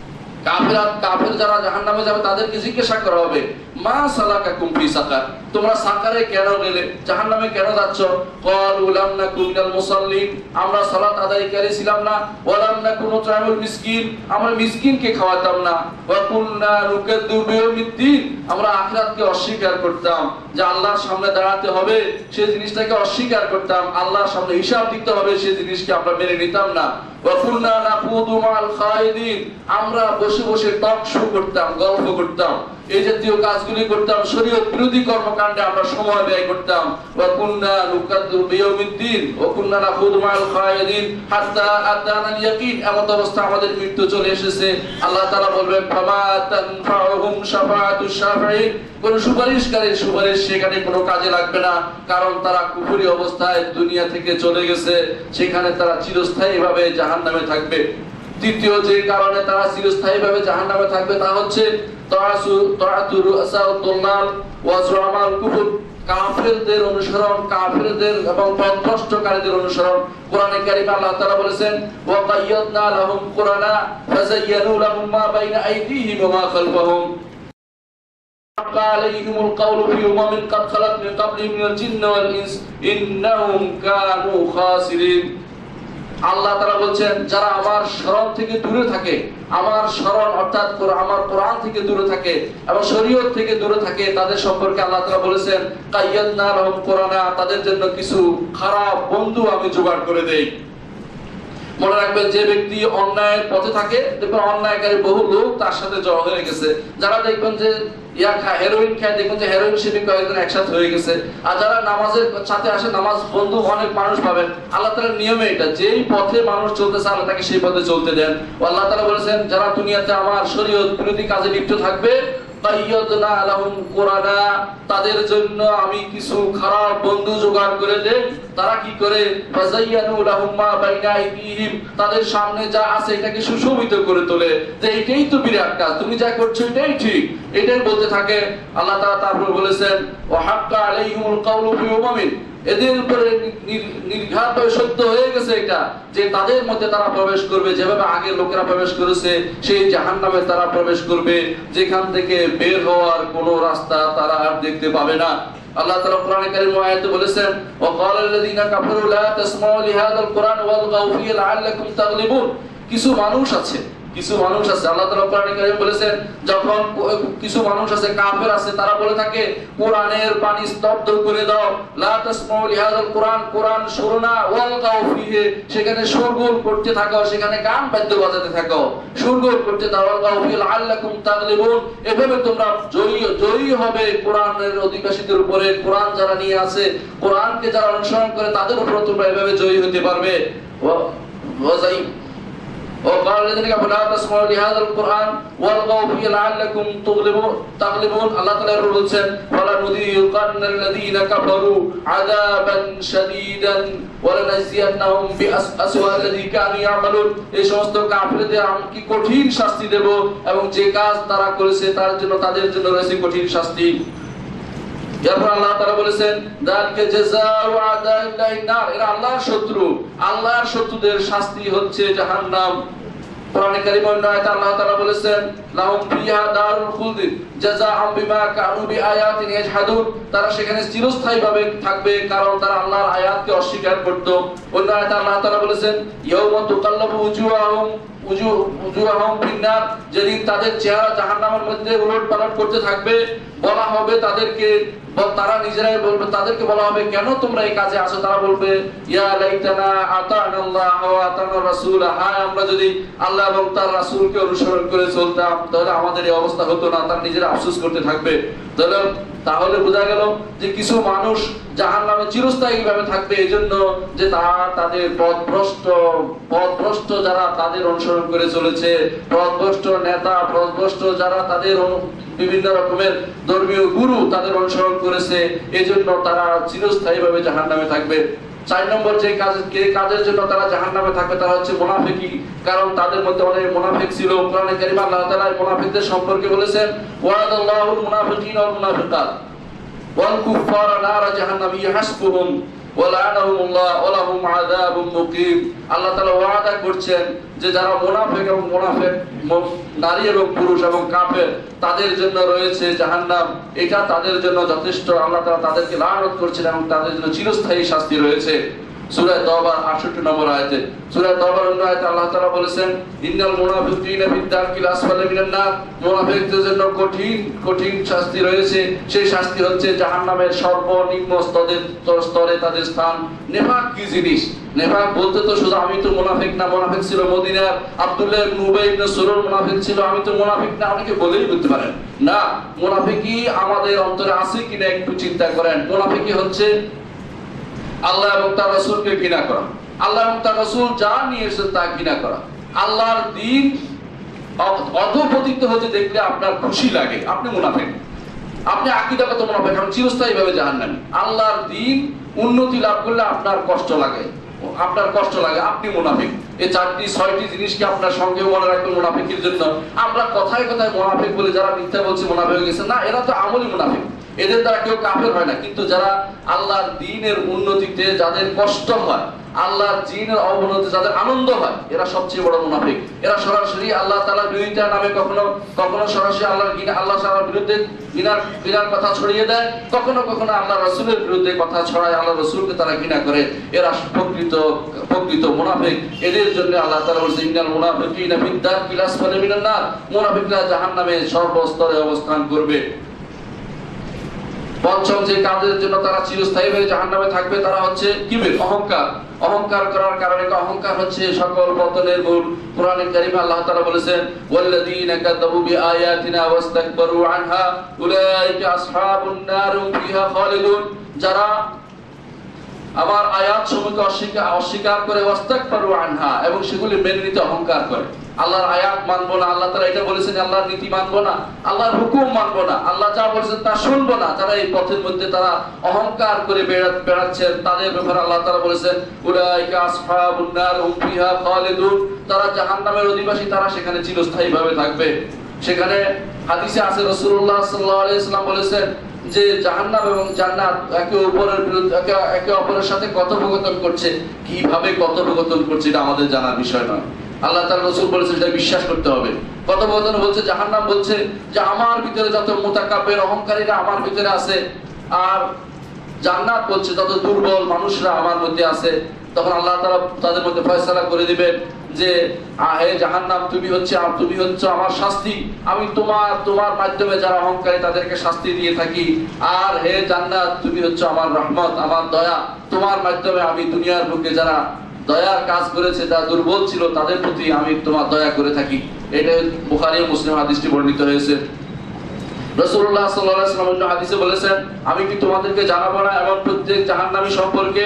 S2: কাফের কাফের যারা জাহান্নামে যাবে তাদেরকে জিজ্ঞাসা করা হবে, মা সালাকাকুম ফি সাকার, তোমরা সাকারে কেন গেলে, জাহান্নামে কেন যাচ্ছ? ক্বালু লাম নাকু মিনাল মুসাল্লিন, আমরা সালাত আদায়কারী ছিলাম না, ওয়া লাম নাকু নুত'ইমুল মিসকিন, আমরা মিসকিনকে খাওয়াতাম না, ওয়া কুননা নুকাদ্দিবু বিয়াউমিদ্দিন, আমরা আখিরাতকে অস্বীকার করতাম, যে আল্লাহর সামনে দাঁড়াতে হবে সেই জিনিসটাকে অস্বীকার করতাম, আল্লাহর সামনে হিসাব দিতে হবে সেই জিনিসকে আমরা মেনে নিতাম না, ওয়া কুননা নাকুদু মা'আল খায়দিন, আমরা বসে বসে টক শো করতাম, গল্প করতাম, এই জাতীয় কাজগুলি করতাম, শরীয়ত বিরোধী কর্মকাণ্ডে আমরা সময় ব্যয় করতাম। ওয়া কুননা নুকাদ্দিবু বিয়াউমিদ্দিন ওয়া কুননা নাখুদু মা'আল খায়দিন হাত্তা আতানাল ইয়াকিন, এমন অবস্থা আমাদের মৃত্যু চলে এসেছে। আল্লাহ তাআলা বলবেন, ফামা তানফাউহুম শাফাআতুশ শাফিঈন, কোন সুপারিশকারীর সুপারিশ সেখানে কোনো কাজে লাগবে না, কারণ তারা কুফরি অবস্থায় দুনিয়া থেকে চলে গেছে, সেখানে তারা চিরস্থায়ীভাবে জাহান্নামে থাকবে। তৃতীয় যে কারণে তারা চিরস্থায়ীভাবে জাহান্নামে থাকবে তা হচ্ছে কাফেরদের অনুসরণ, কাফেরদের এবং পথভ্রষ্টকারীদের অনুসরণ। কোরআনে কারীমে আল্লাহ তাআলা বলেছেন, ওয়া কায়্যাদনা লাহুম কুরানা ফাযায়্যানু লাহুম মা বাইনা আইদিহিম ওয়া মা খালফাহুম আলাইহিমুল কাওলু ফি উমামিন কাদ খালাত মিন ক্বাবলিহিম মিনাল জিন্নি ওয়াল ইনস ইন্নাহুম কানু খাসিরিন। আল্লাহ তাআলা বলছেন, যারা আমার শরণ থেকে দূরে থাকে, আমার শরণ অর্থাৎ আমার কোরআন থেকে দূরে থাকে এবং শরীয়ত থেকে দূরে থাকে, তাদের সম্পর্কে আল্লাহ তাআলা বলেছেন, কায়্যাদনা লাহুম কুরানা, তাদের জন্য কিছু খারাপ বন্ধু আমি জোগাড় করে দেই। মনে রাখবেন, যে ব্যক্তি অন্যায়ের পথে থাকে, দেখবেন অন্যায়কারী বহু লোক তার সাথে জড়ো হয়ে গেছে। যারা দেখবেন যে ইয়া খায়, হেরোইন খায়, দেখবেন যে হেরোইন সেবী কয়েকজন একসাথে হয়ে গেছে। আর যারা নামাজের সাথে আসে, নামাজ বন্ধু অনেক মানুষ পাবেন। আল্লাহ তাআলার নিয়মে এটা, যেই পথে মানুষ চলতেছে আল্লাহ তাকে সেই পথে চলতে দেন। আল্লাহ তাআলা বলেছেন, যারা দুনিয়াতে আমার শরীয়ত বিরোধী কাজে লিপ্ত থাকবে, কায়্যাদনা লাহুম কুরানা, তাদের জন্য আমি কিছু খারাপ বন্ধু জোগাড় করে দেই। তারা কি করে? ফাযায়্যানু লাহুম মা বাইনা আইদিহিম, তাদের সামনে যা আছে এটাকে সুশোভিত করে তোলে, যে এটাই তো বিরাট কাজ, তুমি যা করছো এটাই ঠিক, এটাই বলতে থাকে। আল্লাহ তাআলা তারপর বলেছেন, ওয়া হাক্কা আলাইহিমুল কাওলু ফি উমামিন, এদের উপরে নির্ঘাতভাবে সত্য হয়ে গেছে এটা, যে তাদের মধ্যে তারা প্রবেশ করবে, যেভাবে আগের লোকেরা প্রবেশ করেছে সেই জাহান্নামে তারা প্রবেশ করবে, যেখান থেকে বের হওয়ার কোনো রাস্তা তারা আর দেখতে পাবে না। আল্লাহ তাআলা কোরআনে কারীমে আয়াতে বলেছেন, ওয়া ক্বালাল্লাযীনা কাফারু লা তাসমাউ লিহাযাল কুরআন ওয়ালগাউ ফীহি লাআল্লাকুম তাগলিবুন, কিছু মানুষ আছে কিছু মানুষ আছে আল্লাহ তাআলা কোরআনে কারীমে বলেছেন, যখন কিছু মানুষ আছে, কাফের আছে, তারা বলে থাকে, কোরআনের পানি স্তব্ধ করে দাও, লা তাসমাউ লিহাযাল কুরআন, কোরআন শোনো না, ওয়ালগাউ ফীহি, সেখানে শোরগোল করতে থাকো, সেখানে গান বাদ্য বাজাতে থাকো, শোরগোল করতে দাও, ওয়ালগাউ ফীহি লাআল্লাকুম তাগলিবুন, এভাবে তোমরা জয়ী জয়ী হবে কোরআনের অধিবাসীদের উপরে। কোরআন যারা নিয়ে আছে, কোরআনকে যারা অনুসরণ করে, তাদের উপর তোমরা এভাবে জয়ী হতে পারবে। ওয়াজাই وقال الذين كفروا لا تسمعوا لهذا القرآن والغوا فيه لعلكم تغلبون تغلبون আল্লাহ তাআলা বলেছেন, ওয়ালা নুযীকান্না আল্লাযীনা কাফারু আযাবান শাদীদান ওয়ালা নাযিয়ান্নাহুম বিআসওয়া আল্লাযী কানু ইয়ামালুন, এই সমস্ত কাফিরদের আমি কি কঠিন শাস্তি দেব, এবং যে কাজ তারা করেছে তার জন্য তাদের জন্য রয়েছে কঠিন শাস্তি। এরপর আল্লাহ তাআলা বলেছেন, যালিকা জাযাউ আদাইল্লাহিন নার, এরা আল্লাহর শত্রু, আল্লাহর শত্রুদের শাস্তি হচ্ছে জাহান্নাম। কোরআনে কারীমে অন্য আয়াতে আল্লাহ তাআলা বলেছেন, লাহুম ফিহা দারুল খুলদ জাযাআম বিমা কানু বিআয়াতিনা ইয়াজহাদুন, তারা সেখানে চিরস্থায়ীভাবে থাকবে, কারণ তারা আল্লাহর আয়াতকে অস্বীকার করত। অন্য আয়াতে আল্লাহ তাআলা বলেছেন, ইয়াউমা তুকাল্লাবু উজুহাহুম উজুহাহুম ফিন্নার, যেদিন তাদের চেহারা জাহান্নামের মধ্যে উলটপালট করতে থাকবে, বলা হবে তাদেরকে, তারা নিজেরাই বলবে, তাদেরকে বলা হবে, কেন তোমরা এই কাজে আসো? তারা বলবে, ইয়া লাইতানা আতানাল্লাহ ওয়া আতানার রাসূল, হায় আমরা যদি আল্লাহ এবং তার রাসূলকে অনুসরণ করে চলতাম, তাহলে আমাদের এই অবস্থা হতো না। তারা নিজেরা আফসোস করতে থাকবে। তাহলে তাহলে বোঝা গেল যে কিছু মানুষ জাহান্নামে চিরস্থায়ীভাবে থাকবে, এজন্য যে তারা তাদের পথভ্রষ্ট পথভ্রষ্ট যারা তাদের অনুসরণ করে চলেছে, পথভ্রষ্ট নেতা, পথভ্রষ্ট যারা তাদের বিভিন্ন রকমের ধর্মীয় গুরু তাদের অনুসরণ করেছে, এজন্য তারা চিরস্থায়ীভাবে জাহান্নামে থাকবে। চার নম্বর যে কাজ কাজের জন্য তারা জাহান্নামে থাকবে, তারা হচ্ছে মুনাফিকি, কারণ তাদের মধ্যে অনেক মুনাফিক ছিল। কোরআনে কারীমে আল্লাহ তাআলা মুনাফিকদের সম্পর্কে বলেছেন, ওয়াদাল্লাহুল মুনাফিকিনা ওয়াল মুনাফিকাত ওয়াল কুফারা নারা জাহান্নাম ইয়াহসবুহুম ওয়া লা'নাহুমুল্লাহ ওয়া লাহুম আযাবুম মুকিম। আল্লাহ তাআলা ওয়াদা করছেন যে যারা মুনাফিক এবং মুনাফিক নারী এবং পুরুষ এবং কাফের তাদের জন্য রয়েছে জাহান্নাম, এটা তাদের জন্য যথেষ্ট। আল্লাহ তাআলা তাদেরকে লানত করছেন এবং তাদের জন্য চিরস্থায়ী শাস্তি রয়েছে। সূরা তাওবার আটষট্টি নম্বর আয়াতে, সূরা তাওবার অন্য আয়াতে আল্লাহ তাআলা বলেছেন ইন্নাল মুনাফিকিনা ফিদ-দারকিল আসফালি মিনান নার, মুনাফিকদের জন্য কঠিন কঠিন শাস্তি রয়েছে। সেই শাস্তি হচ্ছে জাহান্নামের সর্বনিম্ন স্তরে স্তরে তাদের স্থান। নেফাক কি জিনিস? নেফাক বলতে তো শুধু আমি তো মুনাফিক না, মুনাফিক ছিল মদিনার আব্দুল্লাহ ইবনে উবাই ইবনে সুলুল মুনাফিক ছিল, আমি তো মুনাফিক না অনেকে বলেই বলতে পারেন না। মুনাফিকি আমাদের অন্তরে আছে কিনা একটু চিন্তা করেন। মুনাফিকি হচ্ছে আল্লাহ এবং তার রাসূলকে ঘৃণা করা, আল্লাহ এবং তার রাসূল যা নিয়ে এসেছেন তা ঘৃণা করা, আল্লাহর দ্বীন অধঃপতিত হতে দেখলে আপনার খুশি লাগে, আপনি মুনাফিক। আপনি আকীদাগত মুনাফিক, আপনি চিরস্থায়ীভাবে জাহান্নামী। আল্লাহর দ্বীন উন্নতি লাভ করলে আপনার কষ্ট লাগে, আপনার কষ্ট লাগে, আপনি মুনাফিক। এই চারটি ছয়টি জিনিসকে আপনার সঙ্গে মনে রাখবেন মুনাফিকের জন্য। আমরা কথায় কথায় মুনাফিক বলে যারা মিথ্যা বলছে মুনাফিক হয়ে গেছে, না, এরা তো আমলি মুনাফিক, এদের দ্বারা কেউ কাফের হয় না। কিন্তু যারা আল্লাহর দ্বীনের উন্নতিতে যাদের কষ্ট হয়, আল্লাহর দ্বীনের অবনতি যাদের আনন্দ হয়, এরা সবচেয়ে বড় মুনাফিক। এরা সরাসরি আল্লাহ তাআলার বিরোধিতার নামে কখনো কখনো সরাসরি আল্লাহর ঘৃণা আল্লাহ তাআলার বিরুদ্ধে ঘৃণার ঘৃণার কথা ছড়িয়ে দেয়, কখনো কখনো আল্লাহ রাসূলের বিরুদ্ধে কথা ছড়ায়, আল্লাহ রাসূলকে তারা ঘৃণা করে। এরা প্রকৃত প্রকৃত মুনাফিক। এদের জন্য আল্লাহ তাআলা বলেছেন ইন্নাল মুনাফিকিনা ফিদ-দারকিল আসফালি মিনান নার, মুনাফিকরা জাহান্নামের সর্বস্তরে অবস্থান করবে। পঞ্চম যে কাজের জন্য তারা চিরস্থায়ীভাবে জাহান্নামে থাকবে তারা হচ্ছে কিবির, অহংকার। অহংকার করার কারণে, অহংকার হচ্ছে সকল পতনের মূল। কোরআনে কারীমে আল্লাহ তাআলা বলেছেন ওয়াল্লাযীনা কাযাবু বিআয়াতিনা ওয়াস্তাকবারু আনহা উলাইকা আসহাবুন নার হুম ফিহা খালিদুন, যারা আমার আয়াতসমূহকে অস্বীকার অস্বীকার করে ওয়াস্তাকবারু আনহা এবং সেগুলি মেনে নিতে অহংকার করে। আল্লাহর আয়াত মানবো না, আল্লাহ তাআলা এটা বলেছেন আল্লাহর নীতি মানবো না, আল্লাহর হুকুম মানবো না, আল্লাহ যা বলেছেন তা শুনবো না, তারা এই পথের মধ্যে তারা অহংকার করে বেড়াচ্ছেন, তাদের ব্যাপারে আল্লাহ তাআলা বলেছেন উলাইকা আসহাবুন নার হুম ফিহা খালিদুন, তারা জাহান্নামের অধিবাসী, তারা সেখানে চিরস্থায়ীভাবে থাকবে। সেখানে হাদিসে আছে রাসূলুল্লাহ সাল্লাল্লাহু আলাইহি ওয়াসাল্লাম বলেছেন যে জাহান্নাম এবং জান্নাত একে অপরের বিরুদ্ধে একে অপরের সাথে কথোপকথন করছে। কিভাবে কথোপকথন করছে এটা আমাদের জানার বিষয় নয়, আল্লাহ তাআলা রাসূল বলেছেন এটা বিশ্বাস করতে হবে। কথোপকথন বলছে, জাহান্নাম বলছে যে আমার ভিতরে যত মুতাকাব্বির অহংকারীরা আমার ভিতরে আছে, আর জান্নাত বলছে যত দুর্বল মানুষরা আমার মধ্যে আছে। তখন আল্লাহ তাআলা তাদের মধ্যে ফয়সালা করে দিবেন যে হে জাহান্নাম, তুমি হচ্ছে তুমি হচ্ছে আমার শাস্তি, আমি তোমার তোমার মাধ্যমে যারা অহংকারী তাদেরকে শাস্তি দিয়ে থাকি। আর হে জান্নাত, তুমি হচ্ছে আমার রহমত, আমার দয়া, তোমার মাধ্যমে আমি দুনিয়ার বুকে যারা দয়ার কাজ করেছে, যারা দুর্বল ছিল তাদের প্রতি আমি তোমার দয়া করে থাকি। এটা বুখারী ও মুসলিম হাদিসটি বর্ণিত হয়েছে। রাসূলুল্লাহ সাল্লাল্লাহু আলাইহি ওয়াসাল্লাম অন্য হাদিসে বলেছেন আমি কি তোমাদেরকে জানাবো না এমন প্রত্যেক জাহান্নামী সম্পর্কে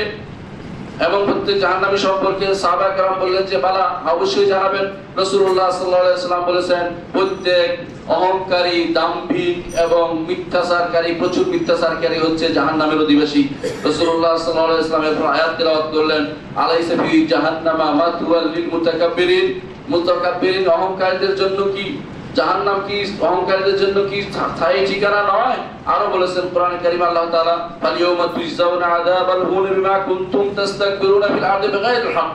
S2: এবং প্রত্যেক জাহান্নামী সম্পর্কে? সাহাবায়ে কেরাম বললেন যে বালা, অবশ্যই জানাবেন। রাসূলুল্লাহ সাল্লাল্লাহু আলাইহি ওয়াসাল্লাম বলেছেন প্রত্যেক অহংকারী, দাম্ভিক এবং মিথ্যাচারকারী, প্রচুর মিথ্যাচারকারী হচ্ছে জাহান্নামের অধিবাসী। রাসূলুল্লাহ সাল্লাল্লাহু আলাইহি ওয়াসাল্লাম এরপর আয়াত তেলাওয়াত করলেন আলাইসা ফি জাহান্নামা মাথওয়াল লিল মুতাকাব্বিরিন, মুতাকাব্বিরিন অহংকারীদের জন্য কি জাহান্নাম কি অহংকারীদের জন্য কি স্থায়ী ঠিকানা নয়? আরো বলেছেন কোরআনে কারীমে আল্লাহ তাআলা ফালিয়াউমা তুজজাউনা আযাবাল হুন বিমা কুনতুম তাস্তাকবিরুনা ফিল আরদি বিগাইরিল হক,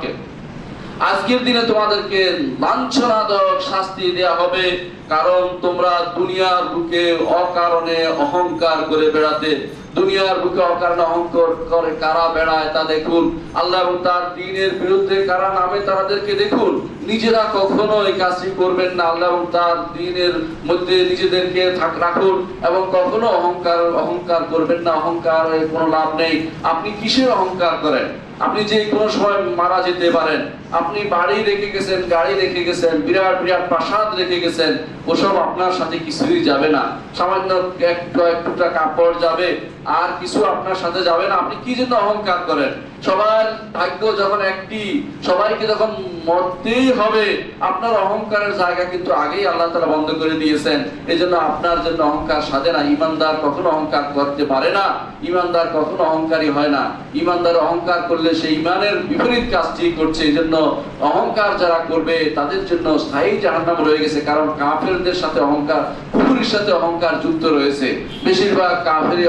S2: আজকের দিনে তোমাদেরকে লাঞ্ছনাদায়ক শাস্তি দেয়া হবে কারণ তোমরা দুনিয়ার বুকে অকারণে অহংকার করে বেড়াতে। দুনিয়ার বুকে অকারণে অহংকার করে কারা বেড়ায় তা দেখুন, আল্লাহ এবং তার দ্বীনের বিরুদ্ধে কারা নামে তাদেরকে দেখুন। নিজেরা কখনো এই কাজটি করবেন না, আল্লাহ এবং তার দ্বীনের মধ্যে নিজেদেরকে রাখুন এবং কখনো অহংকার অহংকার করবেন না। অহংকারের কোনো লাভ নেই। আপনি কিসের অহংকার করেন? আপনি যে কোনো সময় মারা যেতে পারেন, আপনি বাড়ি রেখে গেছেন, গাড়ি রেখে গেছেন, বিরাট বিরাট প্রাসাদ রেখে গেছেন, ওসব আপনার সাথে কিছুই যাবে না। সামান্য এক কয়েক টুকরা কাপড় যাবে, আর কিছু আপনার সাথে যাবে না। আপনি কি জন্য অহংকার করেন? সবার ভাগ্য যখন একটি, সবাইকে যখন মরতেই হবে, আপনার অহংকারের জায়গা কিন্তু আগেই আল্লাহ তাআলা বন্ধ করে দিয়েছেন। এই জন্য আপনার জন্য অহংকার সাজে না। ইমানদার কখনো অহংকার করতে পারে না, ইমানদার কখনো অহংকারী হয় না। ইমানদার অহংকার করলে সে ইমানের বিপরীত কাজটি করছে। এই জন্য অহংকার যারা করবে তাদের জন্য স্থায়ী জাহান্নাম রয়ে গেছে, কারণ কাফেরদের সাথে অহংকার, কুফরের সাথে অহংকার যুক্ত রয়েছে। বেশিরভাগ কাফেরই অহংকারে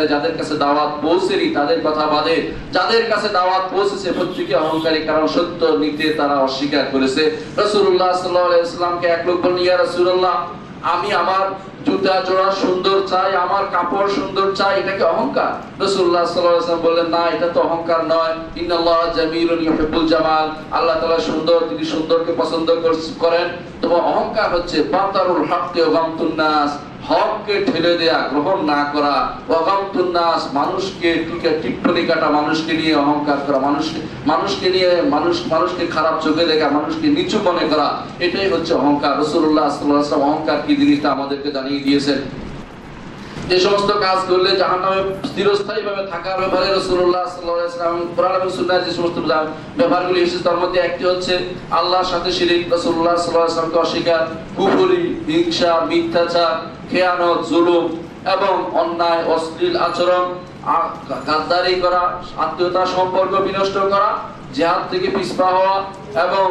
S2: যাদের কাছে দাওয়াত পৌঁছেনি তাদের কথা বাদে যাদের কাছে দাওয়াত পৌঁছেছে প্রত্যেকে অহংকারী, কারণ সত্য নিতে তারা অস্বীকার করেছে। রাসূলুল্লাহ সাল্লাল্লাহু আলাইহি ওয়াসাল্লামকে এক লোক বলল, ইয়া রাসূলুল্লাহ, আমি আমার জুতা জোড়া সুন্দর চাই, আমার কাপড় সুন্দর চাই, এটা কি অহংকার? রাসূলুল্লাহ সাল্লাল্লাহু আলাইহি ওয়াসাল্লাম বললেন, না, এটা তো অহংকার নয়। ইন্নাল্লাহা জামিলুন ইউহিব্বুল জামাল, আল্লাহ তাআলা সুন্দর, তিনি সুন্দরকে পছন্দ করেন। তোমার অহংকার হচ্ছে বাতারুল হককে ওয়া গামতুন নাস, হককে ঠেলে দেয়া, গ্রহণ না করা, ওয়া গামতুন নাস, মানুষকে টিকা টিপ্পনি কাটা, মানুষকে নিয়ে অহংকার করা, মানুষকে মানুষকে নিয়ে মানুষ মানুষকে খারাপ চোখে দেখা, মানুষকে নিচু মনে করা, এটাই হচ্ছে অহংকার। রাসূলুল্লাহ সাল্লাল্লাহু আলাইহি ওয়াসাল্লাম অহংকার কি জিনিসটা আমাদেরকে জানিয়ে দিয়েছেন। যে সমস্ত কাজ করলে জাহান্নামে চিরস্থায়ীভাবে থাকার ব্যাপারে রাসূলুল্লাহ সাল্লাল্লাহু আলাইহি ওয়াসাল্লাম কোরআন এবং সুন্নাহয় যে সমস্ত ব্যাপারগুলি এসেছে তার মধ্যে একটি হচ্ছে আল্লাহর সাথে শিরক, রাসূলুল্লাহ সাল্লাল্লাহু আলাইহি ওয়াসাল্লামকে অস্বীকার, কুফরি, হিংসা, মিথ্যাচার, খেয়ানত, জুলুম এবং অন্যায় অশ্লীল আচরণ, গাদ্দারি করা, আত্মীয়তার সম্পর্ক বিনষ্ট করা, জিহাদ থেকে পিছপা হওয়া এবং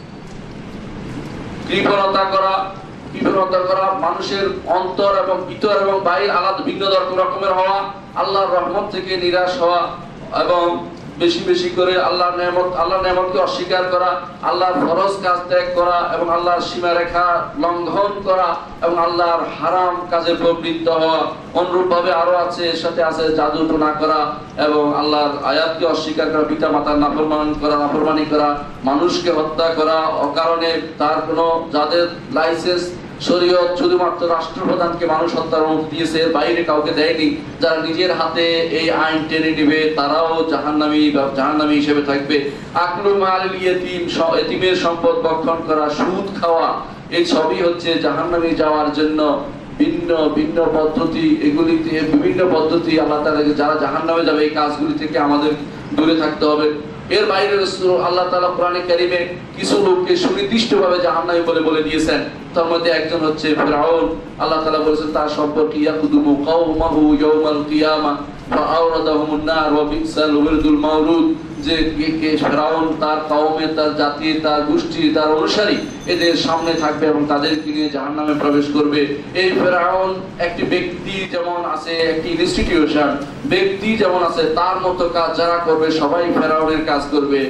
S2: কৃপণতা করা কৃপণতা করা মানুষের অন্তর এবং ভিতর এবং বাইরে আলাদা ভিন্ন রকমের হওয়া, আল্লাহর রহমত থেকে নিরাশ হওয়া এবং বেশি বেশি করে আল্লাহর নেয়ামত আল্লাহর নেয়ামতকে অস্বীকার করা, আল্লাহর ফরজ কাজ ত্যাগ করা এবং আল্লাহর সীমারেখা লঙ্ঘন করা এবং আল্লাহর হারাম কাজে প্রবৃত্ত হওয়া। অনুরূপভাবে আরো আছে, এর সাথে আছে জাদু টোনা করা এবং আল্লাহর আয়াতকে অস্বীকার করা, পিতা মাতার নাফরমানি করা নাফরমানি করা মানুষকে হত্যা করা অকারণে, তার কোনো যাদের লাইসেন্স শরীয়ত শুধুমাত্র রাষ্ট্রপ্রধানকে মানুষ হত্যার অনুমতি দিয়েছে, এর বাইরে কাউকে দেয়নি, যারা নিজের হাতে এই আইন টেনে নেবে তারাও জাহান্নামী জাহান্নামী হিসেবে থাকবে। আকলু মালিল ইয়াতীম, এতিমের সম্পদ ভক্ষণ করা, সুদ খাওয়া, এই সবই হচ্ছে জাহান্নামী যাওয়ার জন্য ভিন্ন ভিন্ন পদ্ধতি। এগুলিতে বিভিন্ন পদ্ধতি, আল্লাহ তাআলা যারা জাহান্নামে যাবে এই কাজগুলি থেকে আমাদের দূরে থাকতে হবে। এর বাইরে আল্লাহ তাআলা কোরআনে কারীমে কিছু লোককে সুনির্দিষ্টভাবে জাহান্নামী বলে বলে দিয়েছেন। তার মধ্যে একজন হচ্ছে ফিরআউন। আল্লাহ তাআলা বলেছেন তার সম্পর্কে, ইয়াকুদুমু কওমাহু ইয়াওমাল কিয়ামা ফাআওরাদাহুমুন নার ওয়া বিসাল ওয়ারদুল মাওরুদ, যে ফিরআউন তার কওমে, তার জাতি, তার গোষ্ঠী, তার অনুসারী এদের সামনে থাকবে এবং তাদেরকে নিয়ে জাহান্নামে প্রবেশ করবে। এই ফিরআউন একটি ব্যক্তি যেমন আছে, একটি ইনস্টিটিউশন ব্যক্তি যেমন আছে, তার মতো কাজ যারা করবে সবাই ফিরআউনের কাজ করবে,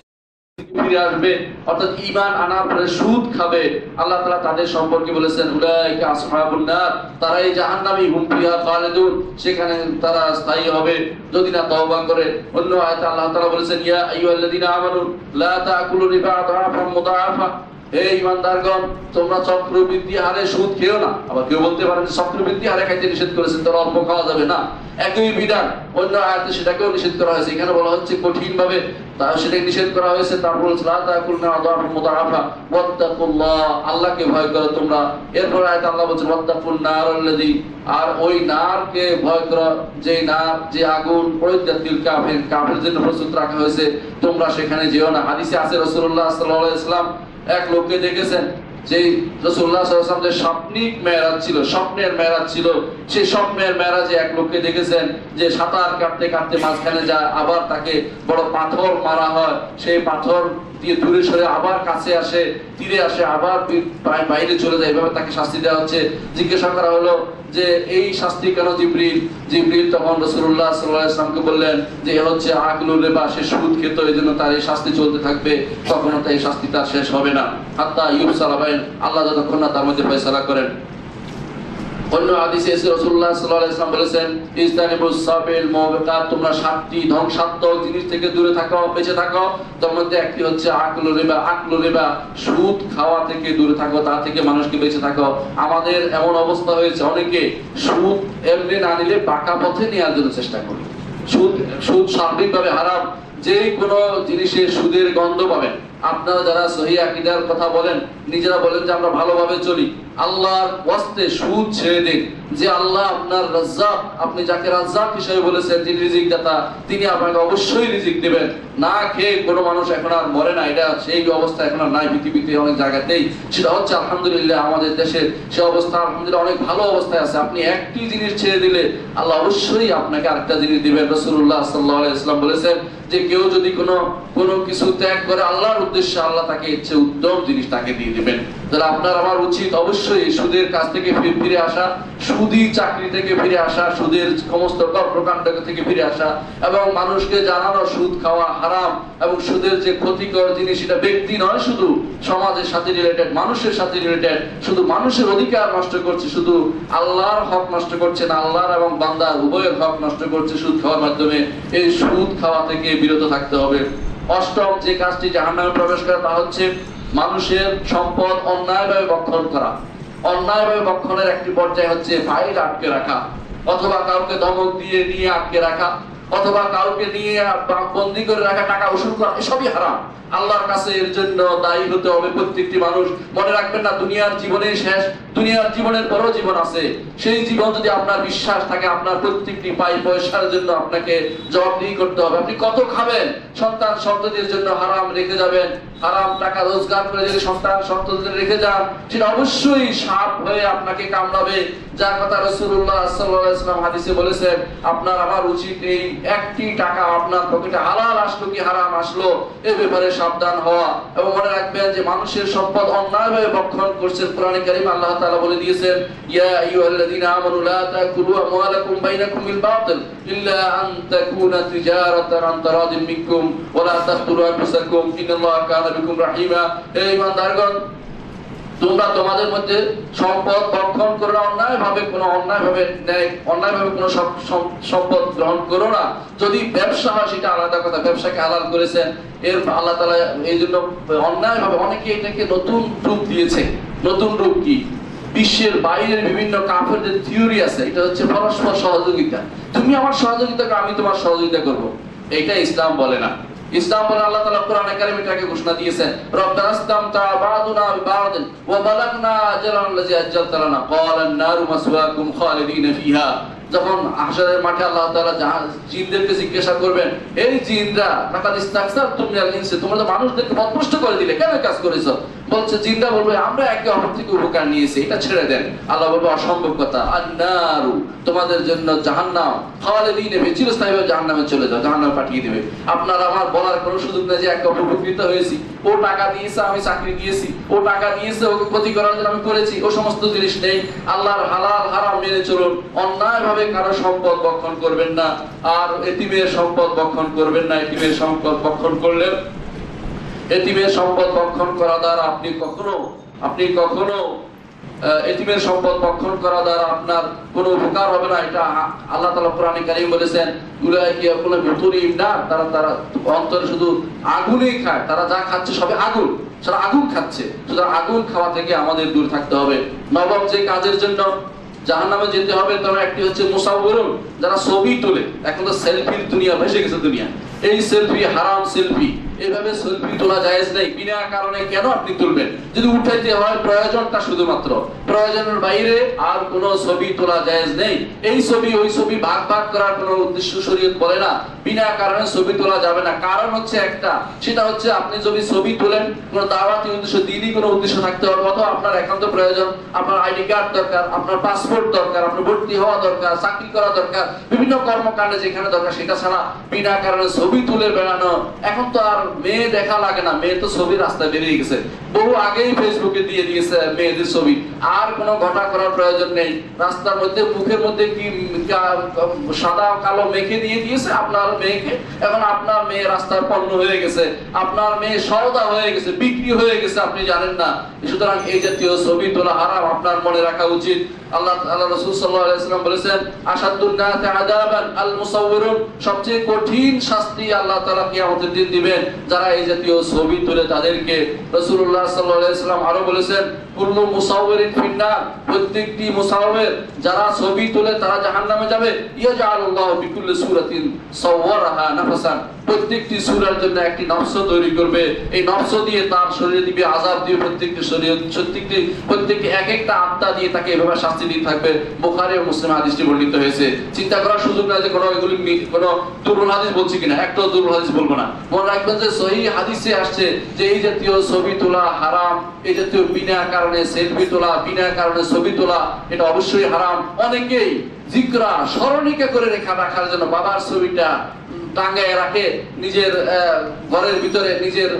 S2: ফিরে আসবে, অর্থাৎ ঈমান আনার পরে সুদ খাবে। আল্লাহ তাআলা তাদের সম্পর্কে বলেছেন, উলাইকা আসহাবুন নার, তারাই জাহান্নামী, হুম ফিহা খালিদুন, সেখানে তারা স্থায়ী হবে যদি না তওবা করে। অন্য আয়াতে আল্লাহ তাআলা বলেছেন, ইয়া আইয়ুহাল্লাযীনা আমানু লা তাকুলু রিবা আদআফান মুদাআফা, হে ঈমানদারগণ, তোমরা চক্রবৃদ্ধি হারে সুদ খেও না। আবার কেউ বলতে পারেন চক্রবৃদ্ধি হারে খাইতে নিষেধ করেছেন, তাহলে অল্প খাওয়া যাবে না, একই বিধান অন্য আয়াতে সেটাকেও নিষেধ করা হয়েছে। এখানে বলা হচ্ছে কঠিন ভাবে তা সেটাকে নিষেধ করা হয়েছে। তারপর বলছে লা তাকুলু আদআফান মুদাআফা ওয়াত্তাকুল্লাহ, আল্লাহকে ভয় করো তোমরা। এরপর আয়াতে আল্লাহ বলেছেন ওয়াত্তাকুন নারাল্লাযী, আর ওই নারকে ভয় করো যে নার, যে আগুন উইদ্দাতিল কাফির, কাফিরদের জন্য প্রস্তুত রাখা হয়েছে, তোমরা সেখানে যেও না। হাদিসে আছে রাসূলুল্লাহ সাল্লাল্লাহু আলাইহি ওয়াসাল্লাম এক লোককে দেখেছেন, যে রাসূলুল্লাহ সাল্লাল্লাহু আলাইহি ওয়াসাল্লাম যে স্বপ্নিক মেরাজ ছিল, স্বপ্নের মেরাজ ছিল, সেই স্বপ্নের মেরাজে এক লোককে দেখেছেন যে সাঁতার কাটতে কাটতে মাঝখানে যায়, আবার তাকে বড় পাথর মারা হয়, সেই পাথর দিয়ে দূরে সরে আবার কাছে আসে, তীরে আসে, আবার বাইরে চলে যায়, এভাবে তাকে শাস্তি দেওয়া হচ্ছে। জিজ্ঞাসা করা হলো যে এই শাস্তি কেন জিবরিল? জিবরিল তখন রাসূলুল্লাহ সাল্লাল্লাহু আলাইহি ওয়াসাল্লামকে বললেন যে এ হচ্ছে আকলুর রিবা, সে সুদ খেত, এজন্য তার এই শাস্তি চলতে থাকবে, কখনো তার এই শাস্তি তার শেষ হবে না, হাত্তা ইউফসালা বাইন, আল্লাহ যতক্ষণ না তার মধ্যে ফয়সালা করেন। অন্য হাদিসে এসে রাসূলুল্লাহ সাল্লাল্লাহু আলাইহি ওয়াসাল্লাম বলেছেন, ইসতানিবুস সাবিল মুবিকাত, তোমরা সাতটি ধ্বংসাত্মক জিনিস থেকে দূরে থাকো, বেঁচে থাকো। তার মধ্যে একটি হচ্ছে আকলুর রিবা, আকলুর রিবা, সুদ খাওয়া থেকে দূরে থাকো, তা থেকে মানুষকে বেঁচে থাকো। আমাদের এমন অবস্থা হয়েছে, অনেকে সুদ এমনি না নিলে পাকা পথে নেওয়ার জন্য চেষ্টা করে। সুদ সুদ সার্বিকভাবে হারাম, যে কোনো জিনিসে সুদের গন্ধ পাবেন। আপনারা যারা সহিহ আকীদার কথা বলেন, নিজেরা বলেন যে আমরা ভালোভাবে চলি, আল্লাহর ওয়াস্তে সুদ ছেড়ে দিন। যে আল্লাহ আপনার রাজ্জাক, আপনি যাকে রাজ্জাক হিসেবে বলেছেন, যিনি রিজিক দাতা, তিনি আপনাকে অবশ্যই রিজিক দেবেন। না খেয়ে কোনো মানুষ এখন আর মরে না, এটা সেই অবস্থা এখন আর নাই পৃথিবীতে অনেক জায়গাতেই। সেটা হচ্ছে আলহামদুলিল্লাহ আমাদের দেশের সে অবস্থা আলহামদুলিল্লাহ অনেক ভালো অবস্থায় আছে। আপনি একটি জিনিস ছেড়ে দিলে আল্লাহ অবশ্যই আপনাকে আরেকটা জিনিস দিবেন। রাসূলুল্লাহ সাল্লাল্লাহু আলাইহি ওয়াসাল্লাম বলেছেন যে কেউ যদি কোনো কোনো কিছু ত্যাগ করে আল্লাহর উদ্দেশ্যে, আল্লাহ তাকে ইচ্ছে উত্তম জিনিস তাকে দিয়ে দিবেন। তাহলে আপনার আমার উচিত অবশ্যই সুদের কাছ থেকে ফিরে আসা, সুদী চাকরি থেকে ফিরে আসা, সুদের সমস্ত কর্মকাণ্ড থেকে ফিরে আসা, এবং মানুষকে জানানো সুদ খাওয়া হারাম এবং সুদের যে ক্ষতিকর জিনিস, এটা ব্যক্তি নয়, শুধু সমাজের সাথে রিলেটেড, মানুষের সাথে রিলেটেড। শুধু মানুষের অধিকার নষ্ট করছে, শুধু আল্লাহর হক নষ্ট করছে না, আল্লাহর এবং বান্দার উভয়ের হক নষ্ট করছে সুদ খাওয়ার মাধ্যমে। এই সুদ খাওয়া থেকে বিরত থাকতে হবে। অষ্টম যে কাজটি জাহান্নামে প্রবেশ করে তা হচ্ছে মানুষের সম্পদ অন্যায়ভাবে ভক্ষণ করা। অন্যায়ভাবে ভক্ষণের একটি পর্যায় হচ্ছে ফাইল আটকে রাখা, অথবা কাউকে ধমক দিয়ে নিয়ে আটকে রাখা, অথবা কাউকে নিয়ে বন্দি করে রাখা, টাকা উসুল করা, এসবই হারাম। আল্লাহর কাছে এর জন্য দায়ী হতে হবে প্রত্যেকটি মানুষ। মনে রাখবেন না দুনিয়ার জীবনেই শেষ, দুনিয়ার জীবনের বড় জীবন আছে। সেই জীবন যদি আপনার বিশ্বাস থাকে, আপনার প্রত্যেকটি পাই পয়সার জন্য আপনাকে জবাবদিহি করতে হবে। আপনি কত খাবেন, সন্তান সন্ততির জন্য হারাম রেখে যাবেন, হারাম টাকা রোজগার করে যদি সন্তান সন্ততিদের রেখে যান, সেটা অবশ্যই সাপ হয়ে আপনাকে কামড়াবে। যার কথা রাসূলুল্লাহ সাল্লাল্লাহু আলাইহি ওয়াসাল্লাম হাদিসে বলেছেন, আপনার আমার উচিত এই একটি টাকা আপনার পকেটে হালাল আসলো কি হারাম আসলো এই ব্যাপারে সাবধান হওয়া। এবং মনে রাখবেন যে মানুষের সম্পদ অন্যায়ভাবে ভক্ষণ করছেন। কোরআনে কারীম আল্লাহ তাআলা বলে দিয়েছেন, ইয়া আইয়ুহাল্লাযীনা আমানু লা তাকুলু আমওয়ালাকুম বাইনাকুম বিল বাতিল ইল্লা আন তাকুনা তিজারাতান আন তারাদিন মিনকুম ওয়া লা তাকতুলু আনফুসাকুম ইন্নাল্লাহা কানা বিকুম রাহিমা। হে ঈমানদারগণ, তোমরা তোমাদের মধ্যে সম্পদ ভক্ষণ করো না, অন্যায় ভাবে কোনো অন্যায় ভাবে ন্যায় অন্যায় ভাবে কোনো সম্পদ গ্রহণ করো না। যদি ব্যবসা হয় সেটা আলাদা কথা, ব্যবসাকে হালাল করেছেন। এর আল্লাহ তাআলা এই জন্য অন্যায় ভাবে অনেকে এটাকে নতুন রূপ দিয়েছে। নতুন রূপ কি? বিশ্বের বাইরের বিভিন্ন কাফেরদের থিওরি আছে, এটা হচ্ছে পরস্পর সহযোগিতা। তুমি আমার সহযোগিতা করো, আমি তোমার সহযোগিতা করব। এটা ইসলাম বলে না। ইসলাম বলে আল্লাহ তাআলা কোরআনে কারীমে এটাকে ঘোষণা দিয়েছেন, রব্বানা ইসতামতা বাদুনা বিবাদিন ওয়া বালাগনা আজরান আল্লাযী আজ্জালতা লানা ক্বালান নারু মাসওয়াকুম খালিদিনা ফিহা। যখন হাশরের মাঠে আল্লাহ তাআলা জিনদেরকে জিজ্ঞাসা করবেন, এই জিনরা লাকাদ ইস্তাকসারতুম মিনাল ইনসি, তোমরা তো মানুষদেরকে পথভ্রষ্ট করে দিলে, কেন কাজ করেছো? বলছে জিনরা বলবে, আমরা একে অপর থেকে উপকার নিয়েছি, এটা ছেড়ে দেন। আল্লাহ বলবে, অসম্ভব কথা, আন-নারু, তোমাদের জন্য জাহান্নাম, খালিদিনা ফিহা, চিরস্থায়ীভাবে জাহান্নামে চলে যাও, জাহান্নামে পাঠিয়ে দিবে। আপনার আমার বলার কোনো সুযোগ নেই যে একে অপর উপকৃত হয়েছি, ও টাকা দিয়েছে আমি চাকরি দিয়েছি, ও টাকা দিয়েছে ওকে ক্ষতি করার জন্য আমি করেছি, ও সমস্ত জিনিস নেই। আল্লাহর হালাল হারাম মেনে চলুন। অন্যায়ভাবে কারো সম্পদ ভক্ষণ করবেন না, আর এতিমের সম্পদ ভক্ষণ করবেন না। এতিমের সম্পদ ভক্ষণ করলে, এতিমের সম্পদ ভক্ষণ করা দ্বারা আপনি কখনো আপনি কখনো এতিমের সম্পদ ভক্ষণ করা দ্বারা আপনার কোনো উপকার হবে না। এটা আল্লাহ তাআলা কোরআনে কারীম বলেছেন, উলাইকা ইয়াকুলুনা বিতুরিহিম নার, তারা তারা অন্তরে শুধু আগুনই খায়, তারা যা খাচ্ছে সবে আগুন, সারা আগুন খাচ্ছে। সুতরাং আগুন খাওয়া থেকে আমাদের দূর থাকতে হবে। নবম যে কাজের জন্য জাহান্নামে যেতে হবে তার একটি হচ্ছে মুসাউবিরুন, যারা ছবি তোলে। এখন তো সেলফির দুনিয়া ভেসে গেছে দুনিয়া। এই সেলফি হারাম সেলফি, এভাবে সেলফি তোলা জায়েজ নেই। বিনা কারণে কেন আপনি তুলবেন? যদি উঠাইতে হয় প্রয়োজনটা শুধুমাত্র, প্রয়োজনের বাইরে আর কোনো ছবি তোলা জায়েজ নেই। এই ছবি ওই ছবি ভাগ ভাগ করার কোনো উদ্দেশ্য শরীয়ত বলে না। বিনা কারণে ছবি তোলা যাবে না। কারণ হচ্ছে একটা, সেটা হচ্ছে আপনি যদি ছবি তোলেন কোনো দাওয়াতি উদ্দেশ্য, দিনই কোনো উদ্দেশ্য থাকতে হবে, অথবা আপনার একান্ত প্রয়োজন, আপনার আইডি কার্ড দরকার, আপনার পাসপোর্ট দরকার, আপনার ভর্তি হওয়া দরকার, চাকরি করা দরকার, বিভিন্ন কর্মকাণ্ডে যেখানে দরকার, সেটা ছাড়া বিনা কারণে ছবি তুলে বেড়ানো। এখন তো আর মেয়ে দেখা লাগে না, মেয়ে তো ছবি রাস্তায় বেরিয়ে গেছে, বহু আগেই ফেসবুকে দিয়ে দিয়েছে মেয়েদের ছবি। আর কোনো ঘটা করার প্রয়োজন নেই। রাস্তার মধ্যে মুখের মধ্যে কি সাদা কালো মেখে দিয়ে দিয়েছে আপনার মেয়েকে, এখন আপনার মেয়ে রাস্তার পণ্য হয়ে গেছে, আপনার মেয়ে সওদা হয়ে গেছে, বিক্রি হয়ে গেছে, আপনি জানেন না। সুতরাং এই জাতীয় ছবি তোলা হারাম, আপনার মনে রাখা উচিত। আল্লাহ আল্লাহ রাসূল সাল্লাল্লাহু আলাইহি ওয়াসাল্লাম বলেছেন, আশাদ্দুন নাসি আযাবান আল মুসাউবিরুন, সবচেয়ে কঠিন শাস্তি আল্লাহ তাআলা কিয়ামতের দিন দিবেন যারা এই জাতীয় ছবি তুলে তাদেরকে। রাসূলুল্লাহ সাল্লাল্লাহু আলাইহি ওয়াসাল্লাম আরো বলেছেন, কুল্লু মুসাউবিরিন ফিন্নার, প্রত্যেকটি মুসাউবির যারা ছবি তুলে তারা জাহান্নামে যাবে। ইয়াজআলুল্লাহু বিকুল্লি সূরাতিন সাওয়ারাহা নাফসান, প্রত্যেকটি সূরার জন্য একটি নফস তৈরি করবে, এই নফস দিয়ে তার শরীরে দিবে আযাব দিয়ে, প্রত্যেকটি শরীর প্রত্যেকটি প্রত্যেকটি এক একটা আত্মা দিয়ে তাকে এভাবে শাস্তি দিতে থাকবে। বুখারী ও মুসলিম হাদিসটি বর্ণিত হয়েছে। চিন্তা করার সুযোগ নাই যে কোনো এগুলি কোনো দুর্বল হাদিস বলছি কিনা, একটাও দুর্বল হাদিস বলবো না। মনে রাখবেন যে সহিহ হাদিসে আসছে যে এই জাতীয় ছবি তোলা হারাম, এই জাতীয় বিনা কারণে সেলফি তোলা, বিনা কারণে ছবি তোলা, এটা অবশ্যই হারাম। অনেকেই জিকরা স্মরণিকা করে রেখা রাখার জন্য বাবার ছবিটা টাঙ্গায় রাখে নিজের ঘরের ভিতরে, নিজের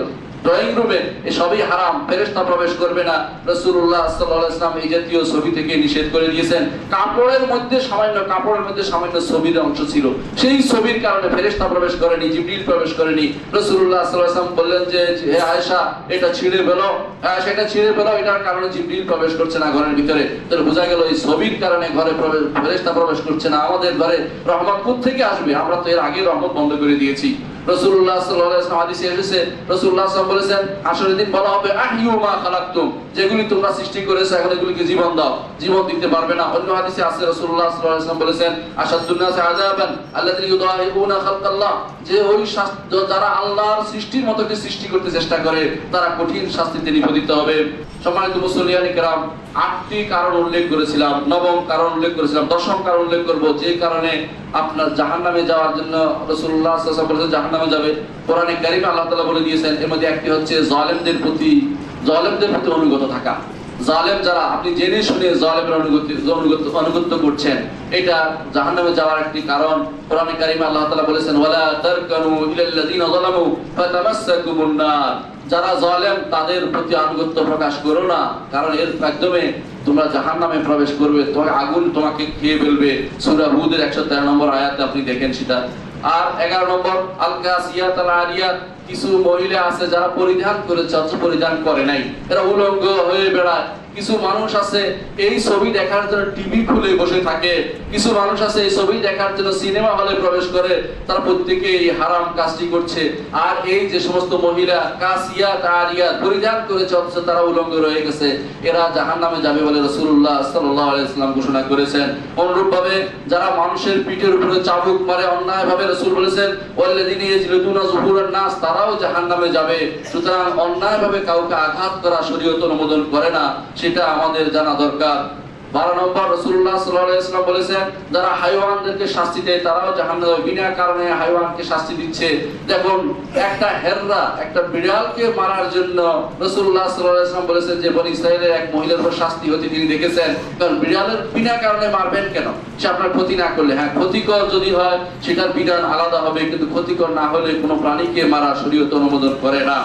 S2: ড্রয়িং রুমে, এসবই হারাম, ফেরেশতা প্রবেশ করবে না। রাসূলুল্লাহ সাল্লাল্লাহু আলাইহি ওয়াসাল্লাম এই জাতীয় ছবি থেকে নিষেধ করে দিয়েছেন। কাপড়ের মধ্যে সামান্য কাপড়ের মধ্যে সামান্য ছবির অংশ ছিল, সেই ছবির কারণে ফেরেশতা প্রবেশ করেনি, জিবরিল প্রবেশ করেনি। রাসূলুল্লাহ সাল্লাল্লাহু আলাইহি ওয়াসাল্লাম বললেন যে হে আয়েশা, এটা ছিঁড়ে ফেলো, আয়েশা এটা ছিঁড়ে ফেলো, এটার কারণে জিবরিল প্রবেশ করছে না ঘরের ভিতরে। তাহলে বোঝা গেল এই ছবির কারণে ঘরে প্রবেশ ফেরেশতা প্রবেশ করছে না। আমাদের ঘরে রহমত কোথা থেকে আসবে? আমরা তো এর আগে রহমত বন্ধ করে দিয়েছি। রাসূলুল্লাহ সাল্লাল্লাহু আলাইহি ওয়াসাল্লাম হাদিসে এসেছে, রাসূলুল্লাহ সাল্লাল্লাহু আলাইহি ওয়াসাল্লাম বলেছেন হাসরের দিন বলা হবে আহইউ মা খালাকতুম, যেগুলি তোমরা সৃষ্টি করেছো এখন এগুলিকে জীবন দাও, জীবন দিতে পারবে না। অন্য হাদিসে আছে রাসূলুল্লাহ সাল্লাল্লাহু আলাইহি ওয়াসাল্লাম বলেছেন আশাদ্দুন নাসি আযাবান আল্লাযী ইউদাহিউনা খালকাল্লাহ, যে ওই যারা আল্লাহর সৃষ্টির মতকে সৃষ্টি করতে চেষ্টা করে তারা কঠিন শাস্তিতে নিপতিত হবে। সম্মানিত মুসলিয়ান কিরাম, আটটি কারণ উল্লেখ করেছিলাম, নবম কারণ উল্লেখ করেছিলাম, দশম কারণ উল্লেখ করব যে কারণে আপনার জাহান্নামে যাওয়ার জন্য রাসূলুল্লাহ সাল্লাল্লাহু আলাইহি ওয়াসাল্লাম বলেছেন জাহান্নামে যাবে। কোরআনে কারীমে আল্লাহ তাআলা বলে দিয়েছেন, এর মধ্যে একটি হচ্ছে জালেমদের প্রতি জালেমদের প্রতি অনুগত থাকা। জালেম যারা, আপনি জেনে শুনে জালেমের অনুগত অনুগত করছেন, এটা জাহান্নামে যাওয়ার একটি কারণ। কোরআনে কারীমে আল্লাহ তাআলা বলেছেন ওয়ালা তারকানু ইলাল্লাযিনা যালামু ফাতামাসসাকুমুন নার, যারা জালেম তাদের প্রতি আনুগত্য প্রকাশ করো না, কারণ এর মাধ্যমে তোমরা জাহান্নামে প্রবেশ করবে, তোমাকে আগুন তোমাকে খেয়ে ফেলবে। সূরা হুদের একশো তেরো নম্বর আয়াতে আপনি দেখেন সেটা। আর এগারো নম্বর আল কাসিয়াত আল আরিয়াত, কিছু মহিলা আছে যারা পরিধান করেছে অথচ পরিধান করে নাই, এরা উলঙ্গ হয়ে বেড়ায়। কিছু মানুষ আছে এই ছবি দেখার জন্য টিভি খুলে বসে থাকে, কিছু মানুষ আছে এই ছবি দেখার জন্য সিনেমা হলে প্রবেশ করে, তারা প্রত্যেকে এই হারাম কাজটি করছে। আর এই যে সমস্ত মহিলা কাসিয়াত আরিয়াত পরিধান করেছে অথচ তারা উলঙ্গ রয়ে গেছে, এরা জাহান্নামে যাবে বলে রাসূলুল্লাহ সাল্লাল্লাহু আলাইহি ওয়াসাল্লাম ঘোষণা করেছেন। অনুরূপ ভাবে যারা মানুষের পিঠের উপরে চাবুক মারে অন্যায় ভাবে, রাসূল বলেছেন ওয়াল্লাযিনা ইয়াজলিদুনা যুহুরান নাস, তারাও জাহান্নামে যাবে। সুতরাং অন্যায় ভাবে কাউকে আঘাত করা শরীয়ত অনুমোদন করে না, সেটা আমাদের জানা দরকার। বারো নম্বর রাসূলুল্লাহ সাল্লাল্লাহু আলাইহি ওয়াসাল্লাম বলেছেন যারা হাইওয়ানদেরকে শাস্তি দেয় তারাও জাহান্নামে যাবে, বিনা কারণে হাইওয়ানকে শাস্তি দিচ্ছে। দেখুন একটা হেররা একটা বিড়ালকে মারার জন্য রাসূলুল্লাহ সাল্লাল্লাহু আলাইহি ওয়াসাল্লাম বলেছেন যে বনী ইসরাঈলের এক মহিলার উপর শাস্তি হতে তিনি দেখেছেন, কারণ বিড়ালের বিনা কারণে মারবেন কেন? সে আপনার ক্ষতি না করলে, হ্যাঁ ক্ষতিকর যদি হয় সেটার বিধান আলাদা হবে, কিন্তু ক্ষতিকর না হলে কোনো প্রাণীকে মারা শরীয়ত অনুমোদন করে না।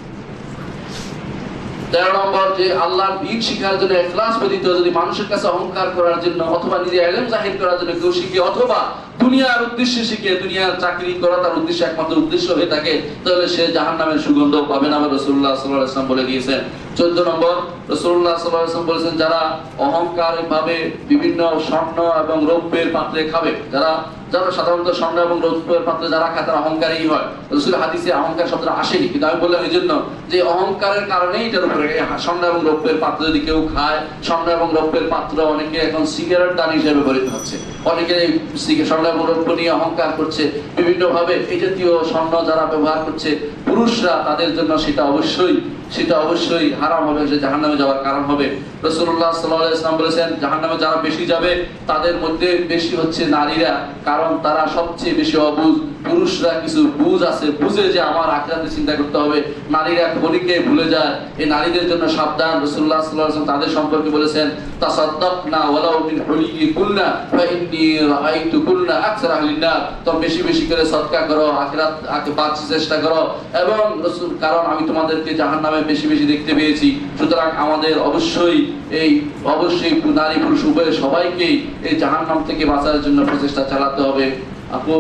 S2: তেরো নম্বর যে আল্লাহর দ্বীন শিখার জন্য ইখলাস ব্যতীত যদি মানুষের কাছে অহংকার করার জন্য অথবা নিজে ইলম জাহির করার জন্য কেউ শিখে অথবা দুনিয়ার উদ্দেশ্যে শিখে দুনিয়ার চাকরি করা তার উদ্দেশ্য একমাত্র উদ্দেশ্য হয়ে থাকে, তাহলে সে জাহান্নামের সুগন্ধ পাবে না, রাসূলুল্লাহ সাল্লাল্লাহু আলাইহি ওয়াসাল্লাম বলে দিয়েছেন। চোদ্দ নম্বর রাসূলুল্লাহ সাল্লাল্লাহু আলাইহি ওয়াসাল্লাম বলেছেন যারা অহংকারী ভাবে বিভিন্ন স্বর্ণ এবং রৌপ্যের পাত্রে খাবে, যারা যারা সাধারণত স্বর্ণ এবং রৌপ্যের পাত্রে যারা খায় তারা অহংকারী হয়। রাসূল হাদিসে অহংকার শব্দটা আসেনি, কিন্তু আমি বললাম এই জন্য যে অহংকারের কারণেই এটার উপরে স্বর্ণ এবং রৌপ্যের পাত্র যদি কেউ খায়, স্বর্ণ এবং রৌপ্যের পাত্র অনেকে এখন সিগারেট দান হিসেবে ব্যবহৃত হচ্ছে, অনেকে স্বর্ণ এবং রৌপ্য নিয়ে অহংকার করছে বিভিন্ন ভাবে। এই জাতীয় স্বর্ণ যারা ব্যবহার করছে পুরুষরা, তাদের জন্য সেটা অবশ্যই সেটা অবশ্যই হারাম হবে, যে জাহান্নামে যাওয়ার কারণ হবে। রাসূলুল্লাহ সাল্লাল্লাহু আলাইহি ওয়াসাল্লাম বলেছেন জাহান্নামে যারা বেশি যাবে তাদের মধ্যে বেশি হচ্ছে নারীরা, কারণ তারা সবচেয়ে বেশি অবুঝ। পুরুষরা কিছু বুঝ আছে, বুঝে যে আমার আখিরাতে চিন্তা করতে হবে, নারীরা ক্ষণিকে ভুলে যায়। এই নারীদের জন্য সাবধান। রাসূলুল্লাহ সাল্লাল্লাহু আলাইহি ওয়াসাল্লাম তাদের সম্পর্কে বলেছেন তাসাদ্দাকনা ওয়ালাউ মিন হুলিকুন্না ফাইন্নী রাআইতুকুন্না আকসার আহলিন নার, তো বেশি বেশি করে সদকা করো, আখিরাত আকে বাঁচার চেষ্টা করো, এবং রাসূল কারণ আমি তোমাদেরকে জাহান্নামে বেশি বেশি দেখতে পেয়েছি। সুতরাং আমাদের অবশ্যই এই অবশ্যই নারী পুরুষ উভয় সবাইকেই এই জাহান্নাম থেকে বাঁচার জন্য প্রচেষ্টা চালাতে হবে। আপু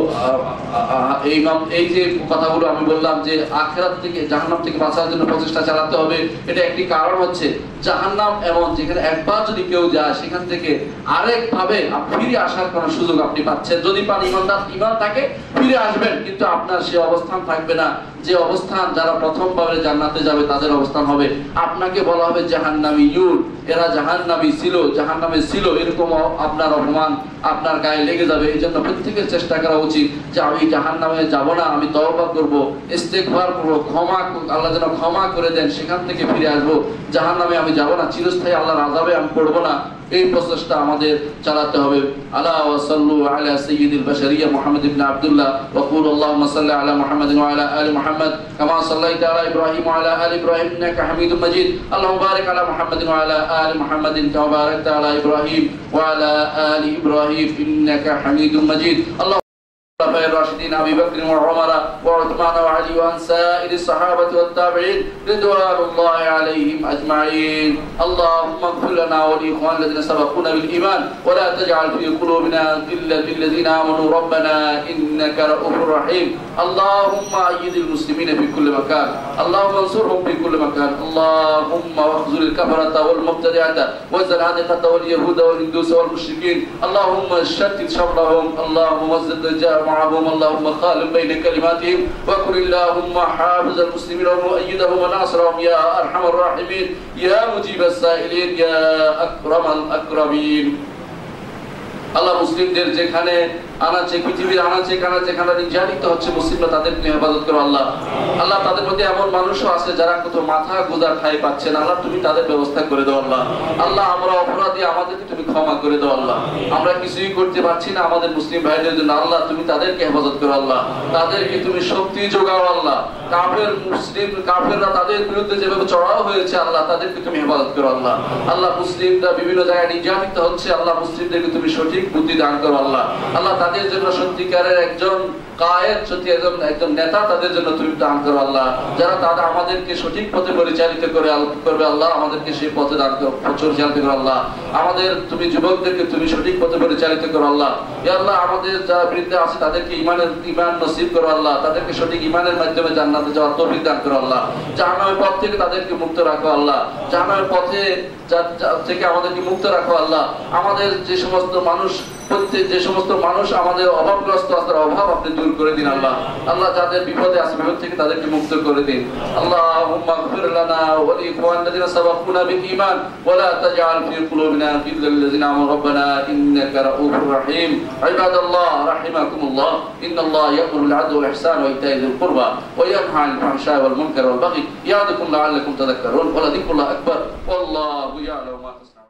S2: এই এই যে কথাগুলো আমি বললাম যে আখিরাত থেকে জাহান্নাম থেকে বাঁচার জন্য প্রচেষ্টা চালাতে হবে, এটা একটি কারণ হচ্ছে জাহান্নাম এমন যেখানে একবার যদি কেউ যায় সেখান থেকে আরেক ভাবে ফিরে আসার কোনো সুযোগ আপনি পাচ্ছেন। যদি পান ইমানদার ইমান থাকে ফিরে আসবেন, কিন্তু আপনার সে অবস্থান থাকবে না যে অবস্থান যারা প্রথমবারে জান্নাতে যাবে তাদের অবস্থান হবে। আপনাকে বলা হবে জাহান্নামীয়ুন, এরা জাহান্নামী ছিল, জাহান্নামে ছিল, এরকম আপনার অপমান আপনার গায়ে লেগে যাবে। এই জন্য প্রত্যেকের চেষ্টা করা উচিত যে আমি জাহান্নামে যাব না, আমি তওবা করব, ইস্তেগফার করব, ক্ষমা আল্লাহ যেন ক্ষমা করে দেন, সেখান থেকে ফিরে আসবো। জাহান্নামে আমি যাব না, চিরস্থায়ী আল্লাহর আযাবে আমি পড়ব না, এই প্রচেষ্টা আমাদের চালাতে হবে। আলা ওয়া সাল্লু আলা সাইয়্যিদিল বাশারিয়া মুহাম্মদ ইবনে আব্দুল্লাহ ওয়া কুল আল্লাহুম্মা সাল্লি আলা মুহাম্মাদিন ওয়া আলা আলি মুহাম্মদ কামা সাল্লাইতা আলা ইব্রাহিম ওয়া আলা আলি ইব্রাহিম ইন্নাকা হামিদুম মাজিদ। আল্লাহুম্মা বারিক আলা মুহাম্মাদিন ওয়া আলা আলি মুহাম্মাদিন কামা বারাকতা আলা ইব্রাহিম ওয়া আলা আলি ইব্রাহিম ইন্নাকা হামিদুম মাজিদ। আল্লাহ الخلفاء الراشدين أبي بكر وعمر وعثمان وعلي وعن سائر الصحابة والتابعين رضوان الله عليهم أجمعين. اللهم اغفر لنا ولإخوان الذين سبقونا بالإيمان ولا تجعل في قلوبنا غلا للذين آمنوا ربنا إنك رؤوف رحيم. اللهم أيد المسلمين في كل مكان، اللهم انصرهم في كل مكان، اللهم واخذل الكفرة والمبتدعة والزنادقة واليهود والهندوس والمشركين، اللهم شتت شملهم، اللهم وزد جمعهم، اللهم خالف بين كلماتهم، وكن اللهم حافظ المسلمين ومؤيدهم وناصرهم يا أرحم الراحمين يا مجيب السائلين يا أكرم الأكرمين. আল্লাহ মুসলিমদের যেখানে আনাচে পৃথিবীর আনাচে কানাচে যেখানে নির্যাতিত হচ্ছে মুসলিমরা তাদেরকে হেফাজত করো আল্লাহ। আল্লাহ তাদের মধ্যে এমন মানুষও আছে যারা কোথাও মাথা গোজার ঠাই পাচ্ছে না, আল্লাহ তুমি তাদের ব্যবস্থা করে দাও আল্লাহ। আল্লাহ আমরা অপরাধী, আমাদেরকে তুমি ক্ষমা করে দাও আল্লাহ। আমরা কিছুই করতে পারছি না আমাদের মুসলিম ভাইদের জন্য, আল্লাহ তুমি তাদেরকে হেফাজত করো আল্লাহ, তাদেরকে তুমি শক্তি যোগাও আল্লাহ। কাফের মুসলিম কাফেররা তাদের বিরুদ্ধে যেভাবে চড়াও হয়েছে আল্লাহ তাদেরকে তুমি হেফাজত করো আল্লাহ। আল্লাহ মুসলিমরা বিভিন্ন জায়গায় নির্যাতিত হচ্ছে, আল্লাহ মুসলিমদেরকে তুমি সঠিক বুদ্ধি দান করো আল্লাহ। আল্লাহ তাদের জন্য সত্যিকারের একজন কায়েদ, সত্যি একজন একজন নেতা তাদের জন্য তুমি দান করো আল্লাহ, যারা তাদের আমাদেরকে সঠিক পথে পরিচালিত করে করবে আল্লাহ, আমাদেরকে সেই পথে দান করো, পরিচালিত করো আল্লাহ। আমাদের তুমি যুবকদেরকে তুমি সঠিক পথে পরিচালিত করো আল্লাহ। ইয়া আল্লাহ আমাদের যারা বিরুদ্ধে আছে তাদেরকে ইমানের ইমান নসিব করো আল্লাহ, তাদেরকে সঠিক ইমানের মাধ্যমে জান্নাতে যাওয়ার তৌফিক দান করো আল্লাহ। জাহান্নামের পথ থেকে তাদেরকে মুক্ত রাখো আল্লাহ, জাহান্নামের পথে থেকে আমাদেরকে মুক্ত রাখো আল্লাহ। আমাদের যে সমস্ত মানুষ প্রত্যেক যে সমস্ত মানুষ আমাদের অভাবগ্রস্ত আছে অভাব আপনি দূর করে দিন আল্লাহ। আল্লাহ যাদের বিপদে আছে বিপদ থেকে তাদেরকে মুক্ত করে দিন। আল্লাহুম্মা ইগফির লানা ওয়া লিইখওয়ানিনা সাবাকুনা বিল ঈমান ওয়া লা তাজআল ফি কুলুবিনা গিল্লাল লিল্লাযিনা আমানু রাব্বানা ইন্নাকা রাউফুর রাহিম। ইবাদাল্লাহ রাহিমাকুমুল্লাহ, ইন্নাল্লাহা ইয়া'মুরু বিল 'আদলি ওয়াল ইহসানি ওয়া ইতা'i যিল কুরবা ওয়া ইয়ানহা 'আনিল ফাহশা'i ওয়াল মুনকারি ওয়াল বাগই ইয়া'যুকুম লা'আল্লাকুম তাযাক্কারুন ওয়া লাযিকরুল্লাহি আকবার ওয়াল্লাহু ইয়া'লামু মা